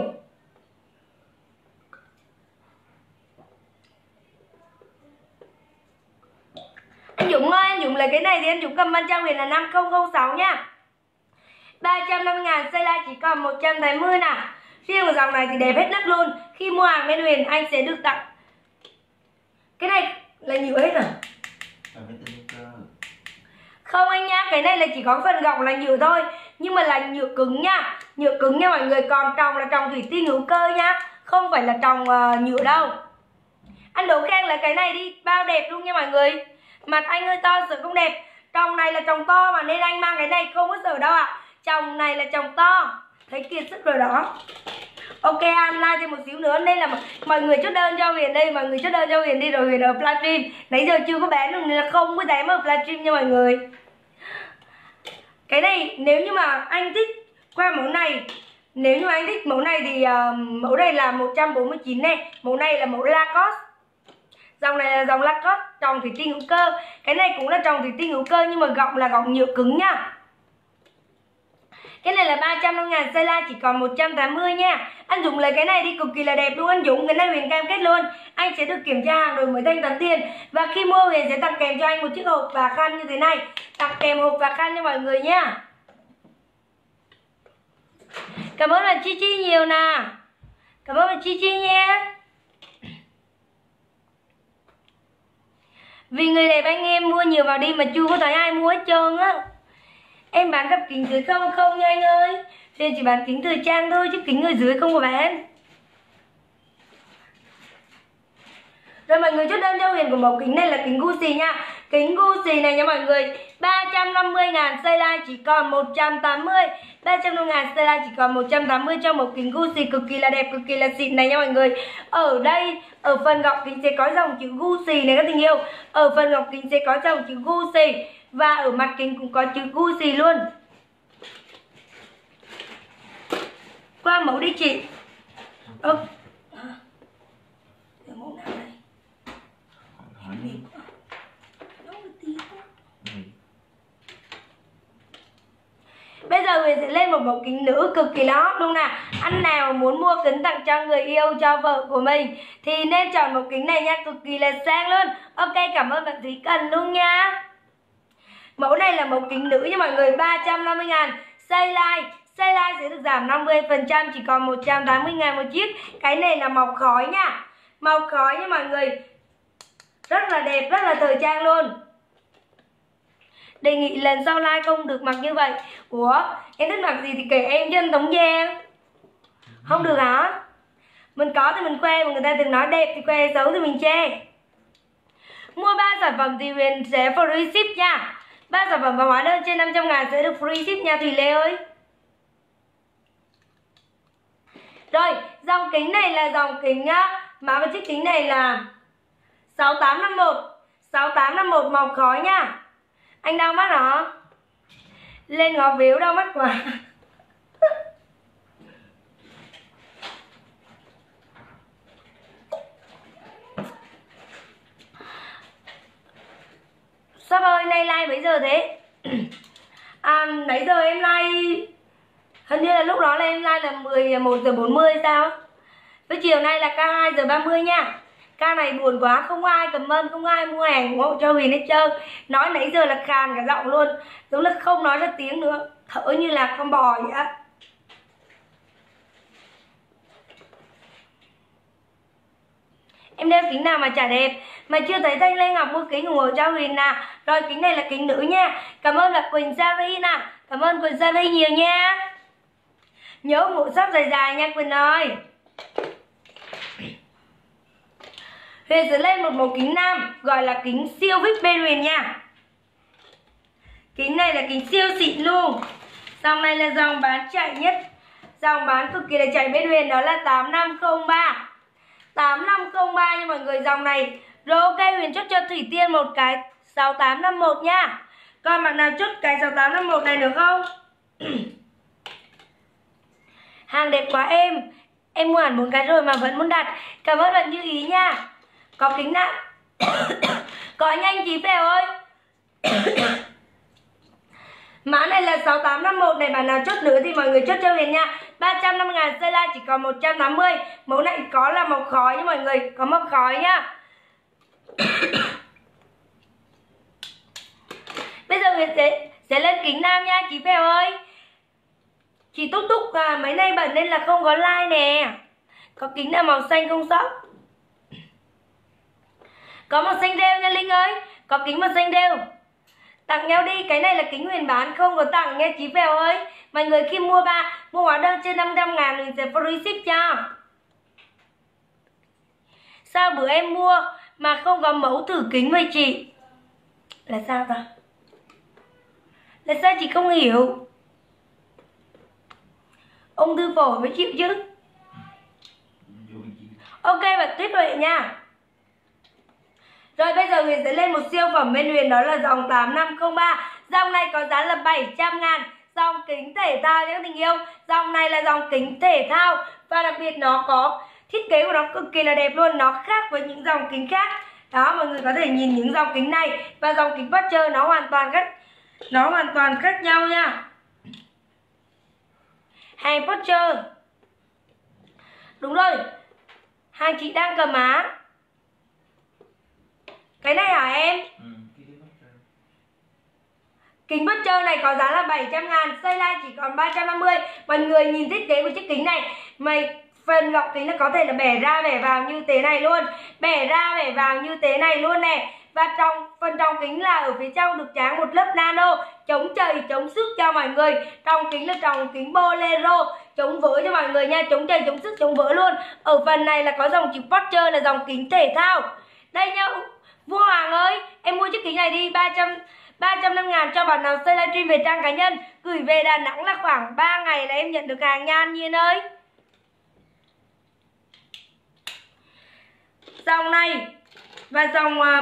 Anh Dũng ơi, anh Dũng lấy cái này thì anh Dũng cầm bên trang Huyền là năm không không sáu nha. ba trăm năm mươi ngàn xây lại chỉ còn một trăm tám mươi nè. Riêng của dòng này thì đẹp hết nấc luôn. Khi mua hàng bên Huyền anh sẽ được tặng. Cái này là nhựa hết à? Không anh nhá, cái này là chỉ có phần gọng là nhựa thôi, nhưng mà là nhựa cứng nha. Nhựa cứng nha mọi người, còn trồng là trồng thủy tinh hữu cơ nha, không phải là trồng uh, nhựa đâu. Anh Đỗ Khang là cái này đi, bao đẹp luôn nha mọi người. Mặt anh hơi to sợ không đẹp. Trồng này là trồng to mà nên anh mang cái này không có sợ đâu ạ. À. Trồng này là trồng to. Thấy kiệt sức rồi đó. Ok anh like thêm một xíu nữa nên là mọi người chốt đơn cho Huyền đây, mọi người chốt đơn cho Huyền đi rồi Huyền ở livestream. Nãy giờ chưa có bán được nên là không có dám ở livestream nha mọi người. Cái này nếu như mà anh thích qua mẫu này, nếu như anh thích mẫu này thì uh, mẫu này là một trăm bốn mươi chín này, mẫu này là mẫu Lacoste. Dòng này là dòng Lacoste trồng thủy tinh hữu cơ. Cái này cũng là trồng thủy tinh hữu cơ nhưng mà gọng là gọng nhựa cứng nha. Cái này là ba trăm năm mươi ngàn xây lại chỉ còn một trăm tám mươi nha. Anh Dũng lấy cái này đi, cực kỳ là đẹp luôn anh Dũng. Cái này Huyền cam kết luôn, anh sẽ được kiểm tra hàng rồi mới thanh toán tiền. Và khi mua Huyền sẽ tặng kèm cho anh một chiếc hộp và khăn như thế này. Tặng kèm hộp và khăn cho mọi người nha. Cảm ơn bạn Chi Chi nhiều nè. Cảm ơn bạn Chi Chi nha. Vì người đẹp anh em mua nhiều vào đi mà chưa có thấy ai mua hết trơn á. Em bán cặp kính dưới không không nha anh ơi. Nên chỉ bán kính thời trang thôi chứ kính ở dưới không có bán. Rồi mọi người chốt đơn cho Huyền của mẫu kính này là kính Gucci nha. Kính Gucci này nha mọi người, ba trăm năm mươi ngàn xây lại chỉ còn một trăm tám mươi. ba trăm năm mươi ngàn xây lại chỉ còn một trăm tám mươi cho mẫu kính Gucci cực kỳ là đẹp, cực kỳ là xịn này nha mọi người. Ở đây, ở phần gọng kính sẽ có dòng chữ Gucci này các tình yêu. Ở phần gọng kính sẽ có dòng chữ Gucci và ở mặt kính cũng có chữ Gucci luôn. Qua mẫu đi chị. Ơ à. Mẫu nào đây? Bây giờ Huyền sẽ lên một mẫu kính nữ cực kỳ là hot luôn nè. Anh nào muốn mua kính tặng cho người yêu, cho vợ của mình thì nên chọn mẫu kính này nha, cực kỳ là sang luôn. Ok, cảm ơn bạn Thúy Cần luôn nha. Mẫu này là mẫu kính nữ nha mọi người, ba trăm năm mươi ngàn xây like. Xây like sẽ được giảm năm mươi phần trăm, chỉ còn một trăm tám mươi ngàn một chiếc. Cái này là màu khói nha. Màu khói nha mọi người, rất là đẹp, rất là thời trang luôn. Đề nghị lần sau like không được mặc như vậy. Ủa, em thích mặc gì thì kể em cho anh Tống Giang. Không được hả? Mình có thì mình khoe, mà người ta từng nói đẹp thì khoe, xấu thì mình chê. Mua ba sản phẩm thì Huyền sẽ free ship nha. ba sản phẩm và hóa đơn trên năm trăm ngàn sẽ được free ship nha Thùy Lê ơi. Rồi, dòng kính này là dòng kính á, mã và chiếc kính này là sáu tám năm một. sáu tám năm một màu khói nha. Anh đau mắt hả? Lên ngó víu đau mắt quá. Shop ơi, nay like mấy giờ thế? À, nãy giờ em like, hình như là lúc đó là em like là mười một giờ bốn mươi sao? Với chiều nay là ca hai giờ ba mươi nha. Ca này buồn quá, không ai comment, không ai mua hàng ủng hộ cho Huyền hết trơn. Nói nãy giờ là khàn cả giọng luôn, giống là không nói ra tiếng nữa, thở như là con bò vậy á. Em đeo kính nào mà chả đẹp. Mà chưa thấy Thanh Lê Ngọc mua kính ủng hộ cho Huyền nè. Rồi kính này là kính nữ nha. Cảm ơn là Quỳnh Sari nè. Cảm ơn Quỳnh Sari nhiều nha. Nhớ ủng hộ shop dài dài nha Quỳnh ơi. Huyền sẽ lên một mẫu kính nam gọi là kính siêu vip bên Huyền nha. Kính này là kính siêu xịn luôn. Dòng này là dòng bán chạy nhất, dòng bán cực kỳ là chạy bên Huyền, đó là tám năm không ba. Tám năm không ba nha mọi người. Dòng này rồi ok, Huyền chốt cho Thủy Tiên một cái sáu tám năm một nha. Còn bạn nào chốt cái sáu tám năm một này được không? Hàng đẹp quá em. Em mua hẳn bốn cái rồi mà vẫn muốn đặt. Cảm ơn bạn Như Ý nha. Có kính nặng. Có nhanh chị Phèo ơi. Mã này là sáu tám năm một này, bạn nào chốt nữa thì mọi người chốt cho Huyền nha. ba trăm năm mươi ngàn xây la chỉ còn một trăm tám mươi. Mẫu này có là màu khói nha mọi người, có màu khói nhá. Bây giờ Huyền sẽ, sẽ lên kính nam nha chị Phèo ơi. Chị Túc Túc à, mấy nay bận nên là không có like nè. Có kính là màu xanh không sót. Có màu xanh rêu nha Linh ơi. Có kính màu xanh rêu. Tặng nhau đi, cái này là kính Huyền bán không có tặng nghe chị Phèo ơi. Mọi người khi mua ba mua hóa đơn trên năm trăm ngàn Huyền sẽ free ship cho. Sao bữa em mua mà không có mẫu thử kính với chị? Là sao ta? Là sao chị không hiểu? Ung thư phổi mới chịu chứ. Ok bạn Tuyết Huệ nha. Rồi bây giờ Huyền sẽ lên một siêu phẩm bên Huyền, đó là dòng tám năm không ba. Dòng này có giá là bảy trăm ngàn. Dòng kính thể thao những tình yêu. Dòng này là dòng kính thể thao. Và đặc biệt nó có thiết kế của nó cực kỳ là đẹp luôn. Nó khác với những dòng kính khác. Đó mọi người có thể nhìn những dòng kính này và dòng kính Porsche nó hoàn toàn khác. Nó hoàn toàn khác nhau nha. Hàng Porsche. Đúng rồi. Hàng chị đang cầm á. Cái này hả em? Ừ, kính Porsche này có giá là bảy trăm ngàn, xây lại chỉ còn ba trăm năm mươi. Mọi người nhìn thiết kế của chiếc kính này, mày phần gọng kính nó có thể là bẻ ra bẻ vào như thế này luôn. Bẻ ra bẻ vào như thế này luôn nè. Và trong phần trong kính là ở phía trong được tráng một lớp nano chống chảy chống sức cho mọi người. Trong kính là trong kính bolero chống vỡ cho mọi người nha, chống chảy chống sức chống vỡ luôn. Ở phần này là có dòng chữ Porsche là dòng kính thể thao. Đây nhá, Vua Hoàng ơi, em mua chiếc kính này đi, ba trăm ba trăm năm ngàn cho bạn nào xây livestream về trang cá nhân. Gửi về Đà Nẵng là khoảng ba ngày là em nhận được hàng nha An Nhiên ơi. Dòng này và dòng um,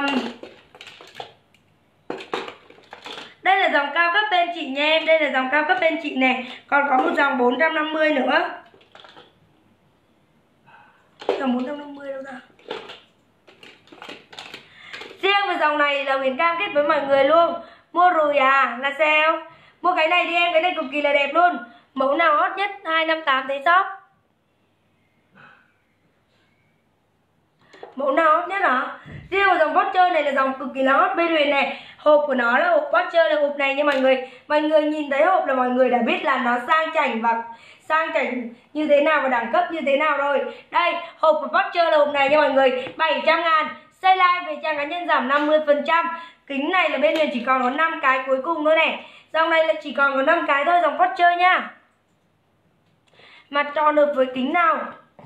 đây là dòng cao cấp bên chị nha em. Đây là dòng cao cấp bên chị nè. Còn có một dòng bốn trăm năm mươi nữa. Dòng bốn trăm năm mươi đâu ra? Riêng về dòng này là Huyền cam kết với mọi người luôn. Mua rồi à, là sao? Mua cái này đi em, cái này cực kỳ là đẹp luôn. Mẫu nào hot nhất hai năm tám thấy shop. Mẫu nào hot nhất hả? Riêng về dòng Porsche này là dòng cực kỳ là hot bên Huyền này. Hộp của nó là hộp Porsche là hộp này nha mọi người. Mọi người nhìn thấy hộp là mọi người đã biết là nó sang chảnh và sang chảnh như thế nào và đẳng cấp như thế nào rồi. Đây, hộp của Porsche là hộp này nha mọi người, bảy trăm ngàn. Xây like về trang cá nhân giảm năm mươi phần trăm. Kính này là bên Huyền chỉ còn có năm cái cuối cùng nữa này. Dòng này là chỉ còn có năm cái thôi, dòng Porsche nha. Mặt tròn hợp với kính nào?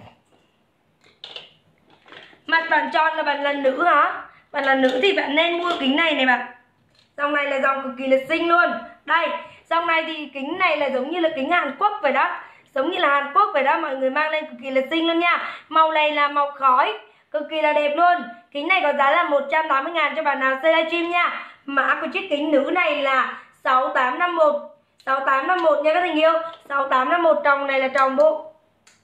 Mặt bạn tròn là bạn là nữ hả? Bạn là nữ thì bạn nên mua kính này này bạn. Dòng này là dòng cực kỳ là xinh luôn. Đây, dòng này thì kính này là giống như là kính Hàn Quốc vậy đó. Giống như là Hàn Quốc vậy đó, mọi người mang lên cực kỳ là xinh luôn nha. Màu này là màu khói, cực kỳ là đẹp luôn. Kính này có giá là một trăm tám mươi ngàn cho bạn nào xây livestream nha. Mã của chiếc kính nữ này là sáu tám năm một. sáu tám năm một nha các tình yêu. sáu tám năm một, tròng này là tròng bộ.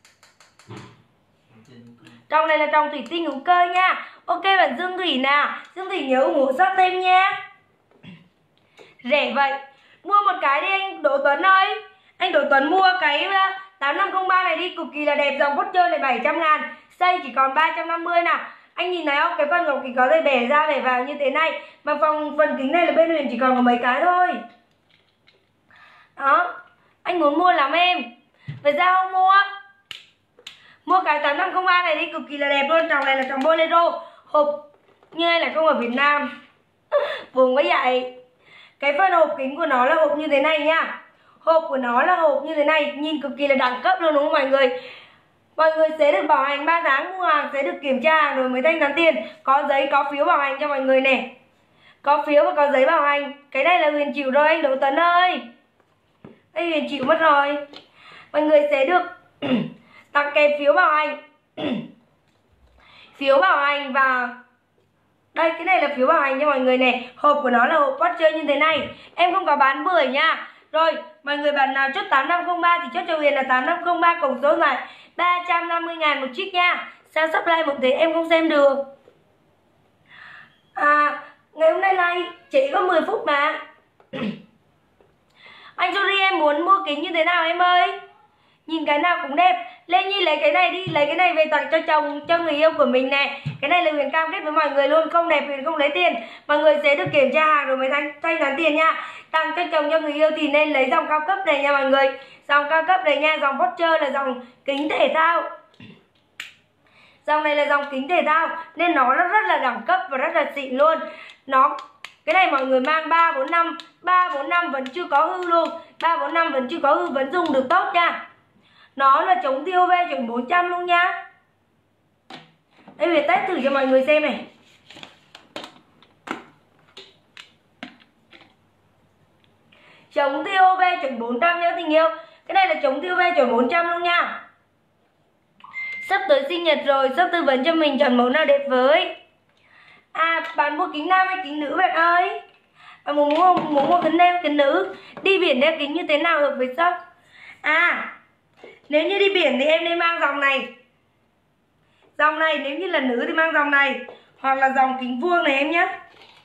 Tròng này là tròng thủy tinh hữu cơ nha. Ok bạn Dương Thủy nè. Dương Thủy nhớ ủng hộ shop thêm nha. Rẻ vậy. Mua một cái đi anh Đỗ Tuấn ơi. Anh Đỗ Tuấn mua cái tám năm không ba này đi, cực kỳ là đẹp. Dòng Porsche này bảy trăm ngàn, xây chỉ còn ba trăm năm mươi nè. Anh nhìn thấy không, cái phần gọng kính có thể bẻ ra bẻ vào như thế này. Mà phần, phần kính này là bên Huyền chỉ còn có mấy cái thôi. Đó, anh muốn mua lắm em. Vậy sao không mua? Mua cái tám năm không ba này đi, cực kỳ là đẹp luôn. Tròng này là tròng bolero, hộp như này là không ở Việt Nam. Buồn quá vậy. Cái phần hộp kính của nó là hộp như thế này nha. Hộp của nó là hộp như thế này, nhìn cực kỳ là đẳng cấp luôn đúng không mọi người? Mọi người sẽ được bảo hành ba tháng, mua hàng sẽ được kiểm tra hàng rồi mới thanh toán tiền. Có giấy, có phiếu bảo hành cho mọi người nè. Có phiếu và có giấy bảo hành. Cái này là Huyền chịu rồi anh Đỗ Tấn ơi. Đây Huyền chịu mất rồi. Mọi người sẽ được tặng kèm phiếu bảo hành. Phiếu bảo hành và đây, cái này là phiếu bảo hành cho mọi người nè. Hộp của nó là hộp voucher như thế này. Em không có bán bưởi nha. Rồi, mọi người bạn nào chốt tám năm không ba thì chốt cho Huyền là tám năm không ba, cộng số là ba trăm năm mươi ngàn một chiếc nha. Sao sắp like một thế em không xem được. À, ngày hôm nay like chỉ có mười phút mà. Anh Juri em muốn mua kính như thế nào em ơi? Nhìn cái nào cũng đẹp. Lê Nhi lấy cái này đi, lấy cái này về tặng cho chồng, cho người yêu của mình nè. Cái này là Huyền cam kết với mọi người luôn, không đẹp Huyền không lấy tiền. Mọi người sẽ được kiểm tra hàng rồi mới thanh thanh toán tiền nha. Tặng cho chồng cho người yêu thì nên lấy dòng cao cấp này nha mọi người. Dòng cao cấp này nha, dòng Porsche là dòng kính thể thao. Dòng này là dòng kính thể thao nên nó rất, rất là đẳng cấp và rất là xịn luôn. Nó cái này mọi người mang ba bốn năm, ba bốn năm vẫn chưa có hư luôn. ba bốn năm vẫn chưa có hư, vẫn dùng được tốt nha. Nó là chống tia u vê chuẩn bốn trăm luôn nha. Đây Huyền test thử cho mọi người xem này. Chống tia u vê chuẩn bốn trăm nhá tình yêu. Cái này là chống tia u vê chuẩn bốn trăm luôn nha. Sắp tới sinh nhật rồi, sắp tư vấn cho mình chọn mẫu nào đẹp với. À, bạn mua kính nam hay kính nữ bạn ơi? Bạn muốn mua, muốn mua kính nam kính nữ? Đi biển đeo kính như thế nào hợp với sắp? À, nếu như đi biển thì em nên mang dòng này. Dòng này nếu như là nữ thì mang dòng này. Hoặc là dòng kính vuông này em nhé.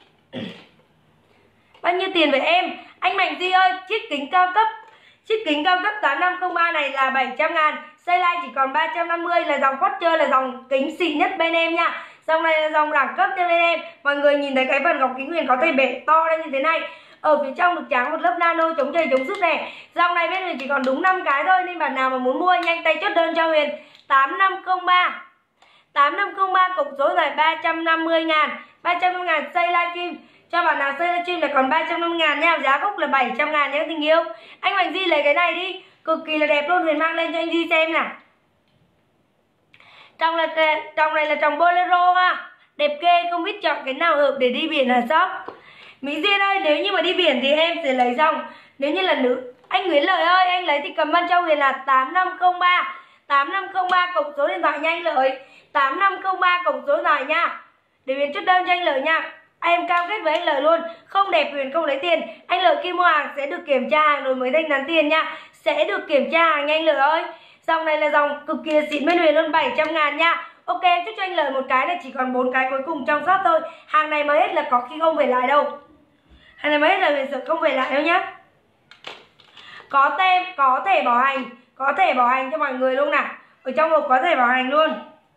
Bao nhiêu tiền vậy em? Anh Mạnh Di ơi, chiếc kính cao cấp, chiếc kính cao cấp tám năm không ba này là bảy trăm ngàn. Xây like chỉ còn ba trăm năm mươi, là dòng Porsche, là dòng kính xịn nhất bên em nha. Dòng này là dòng đẳng cấp cho bên em. Mọi người nhìn thấy cái phần gọc kính Huyền có thể bể to ra như thế này. Ở phía trong được trắng một lớp nano chống chảy chống sức này. Dòng này bên Huyền chỉ còn đúng năm cái thôi, nên bạn nào mà muốn mua nhanh tay chốt đơn cho Huyền tám năm không ba. tám năm không ba cộng số là ba trăm năm mươi ngàn. ba trăm năm mươi ngàn xây livestream. Cho bạn nào xây livestream là còn ba trăm năm mươi ngàn nha. Giá gốc là bảy trăm ngàn nhé tình yêu. Anh Mạnh Di lấy cái này đi, cực kỳ là đẹp luôn. Huyền mang lên cho anh Di xem nè. Trong là trong này là trồng bolero ha. Đẹp ghê, không biết chọn cái nào hợp để đi biển hả shop. Mỹ Duyên ơi, nếu như mà đi biển thì em sẽ lấy dòng. Nếu như là nữ, anh Nguyễn Lợi ơi, anh lấy thì comment cho Huyền là tám năm không ba. tám năm không ba cộng số điện thoại nha anh Lợi. tám năm không ba cộng số điện thoại nha. Để Huyền chốt đơn cho anh Lợi nha. Em cam kết với anh Lợi luôn, không đẹp Huyền không lấy tiền. Anh Lợi khi mua hàng sẽ được kiểm tra hàng rồi mới thanh toán tiền nha. Sẽ được kiểm tra hàng nha anh Lợi ơi. Dòng này là dòng cực kỳ xịn bên Huyền luôn, bảy trăm ngàn nha. Ok, em chúc cho anh Lợi một cái là chỉ còn bốn cái cuối cùng trong shop thôi. Hàng này mà hết là có khi không về lại đâu. Hàng này mà hết là Huyền sợ không về lại đâu nhá. Có tem, có thẻ bảo hành, có thẻ bảo hành cho mọi người luôn nè. Ở trong hộp có thẻ bảo hành luôn.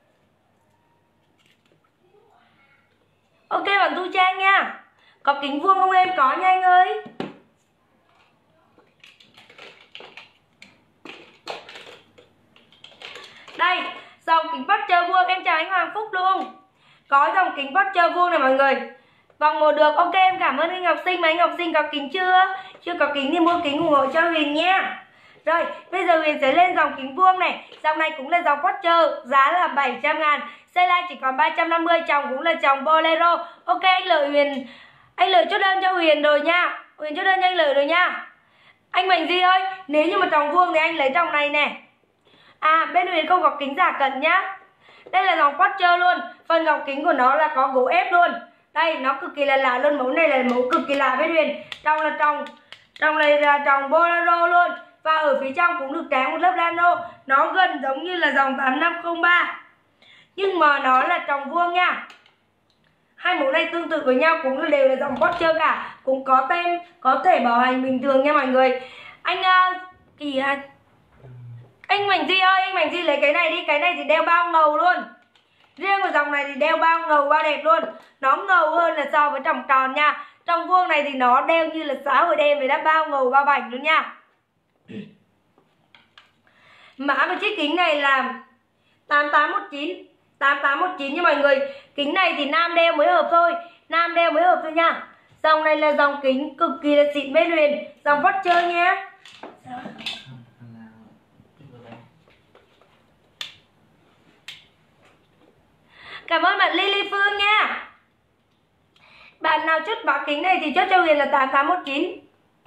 Ok bạn Thu Trang nha. Có kính vuông không em? Có nha anh ơi. Đây, dòng kính Porsche vuông. Em chào anh Hoàng Phúc luôn. Có dòng kính Porsche vuông này mọi người. Vòng một được. Ok em cảm ơn anh học sinh. Mà anh học sinh có kính chưa? Chưa có kính thì mua kính ủng hộ cho Huyền nha. Rồi, bây giờ Huyền sẽ lên dòng kính vuông này. Dòng này cũng là dòng Porsche, giá là bảy trăm ngàn. Xây like chỉ còn ba trăm năm mươi, chồng cũng là chồng bolero. Ok anh Lợi Huyền, anh Lợi chốt đơn cho Huyền rồi nha. Huyền chốt đơn cho anh Lợi rồi nha. Anh Mạnh Di ơi, nếu như mà tròng vuông thì anh lấy tròng này nè. À, bên Huyền không có kính giả cận nhá. Đây là dòng Porsche luôn. Phần gọc kính của nó là có gỗ ép luôn. Đây, nó cực kỳ là lạ luôn. Mẫu này là mẫu cực kỳ lạ bên Huyền. Trong là tròng, trong này là tròng bolero luôn. Và ở phía trong cũng được tráng một lớp nano. Nó gần giống như là dòng tám năm không ba, nhưng mà nó là tròng vuông nha. Hai mẫu này tương tự với nhau, cũng đều là dòng Porsche cả. Cũng có tem, có thể bảo hành bình thường nha mọi người. Anh uh, kỳ uh, anh Mạnh Di ơi, anh Mạnh Di lấy cái này đi. Cái này thì đeo bao ngầu luôn. Riêng của dòng này thì đeo bao ngầu, bao đẹp luôn. Nó ngầu hơn là so với tròng tròn nha. Tròng vuông này thì nó đeo như là xã hội đen với đã bao ngầu, bao bảnh luôn nha. Mã của chiếc kính này là tám tám một chín tám tám một chín nha mọi người. Kính này thì nam đeo mới hợp thôi, nam đeo mới hợp thôi nha. Dòng này là dòng kính cực kỳ là xịn bên Huyền, dòng Watcher nha. Cảm ơn bạn Lily Phương nha. Bạn nào chốt mã kính này thì chốt cho Huyền là tám tám một chín.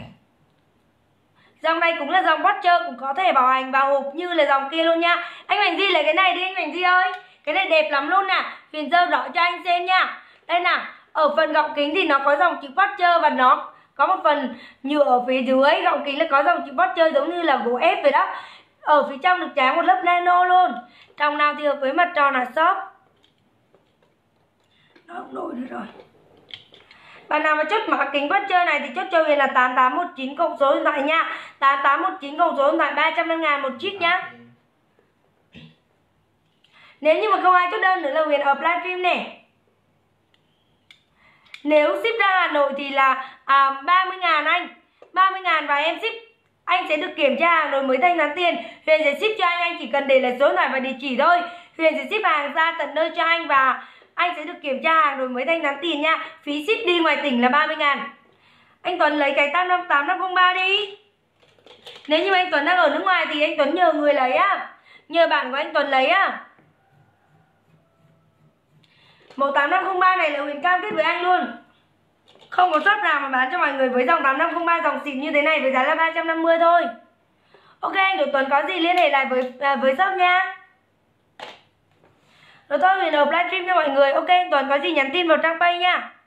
Dòng này cũng là dòng Watcher, cũng có thể bảo hành vào hộp như là dòng kia luôn nha. Anh Hoành Di lấy cái này đi anh Hoành Di ơi. Cái này đẹp lắm luôn nè. Huyền dơ rõ cho anh xem nha. Đây nè, ở phần gọng kính thì nó có dòng chữ Watcher và nó có một phần nhựa ở phía dưới gọng kính là có dòng chữ Watcher giống như là gỗ ép vậy đó. Ở phía trong được tráng một lớp nano luôn. Trong nào thì hợp với mặt tròn là shop. Nó không nổi nữa rồi. Bạn nào mà chốt mã kính Watcher này thì chốt cho Huyền là tám tám một chín cộng số điện thoại nha. tám tám một chín cộng số điện thoại ba trăm năm ngàn một chiếc nhá. Nếu như mà không ai chốt đơn nữa là Huyền ở livestream nè. Nếu ship ra Hà Nội thì là à, ba mươi ngàn anh. ba mươi ngàn và em ship. Anh sẽ được kiểm tra hàng rồi mới thanh toán tiền. Huyền sẽ ship cho anh, anh chỉ cần để lại số điện thoại và địa chỉ thôi. Huyền sẽ ship hàng ra tận nơi cho anh và anh sẽ được kiểm tra hàng rồi mới thanh toán tiền nha. Phí ship đi ngoài tỉnh là ba mươi ngàn. Anh Tuấn lấy cái tám năm tám năm không ba đi. Nếu như anh Tuấn đang ở nước ngoài thì anh Tuấn nhờ người lấy á. Nhờ bạn của anh Tuấn lấy á. Mẫu tám năm không ba này là Huyền cam kết với anh luôn. Không có shop nào mà bán cho mọi người với dòng tám năm không ba dòng xịn như thế này với giá là ba trăm năm mươi thôi. Ok anh Đỗ Tuấn có gì liên hệ lại với à, với shop nha. Rồi thôi Huyền nộp livestream cho mọi người. Ok anh Tuấn có gì nhắn tin vào trang page nha.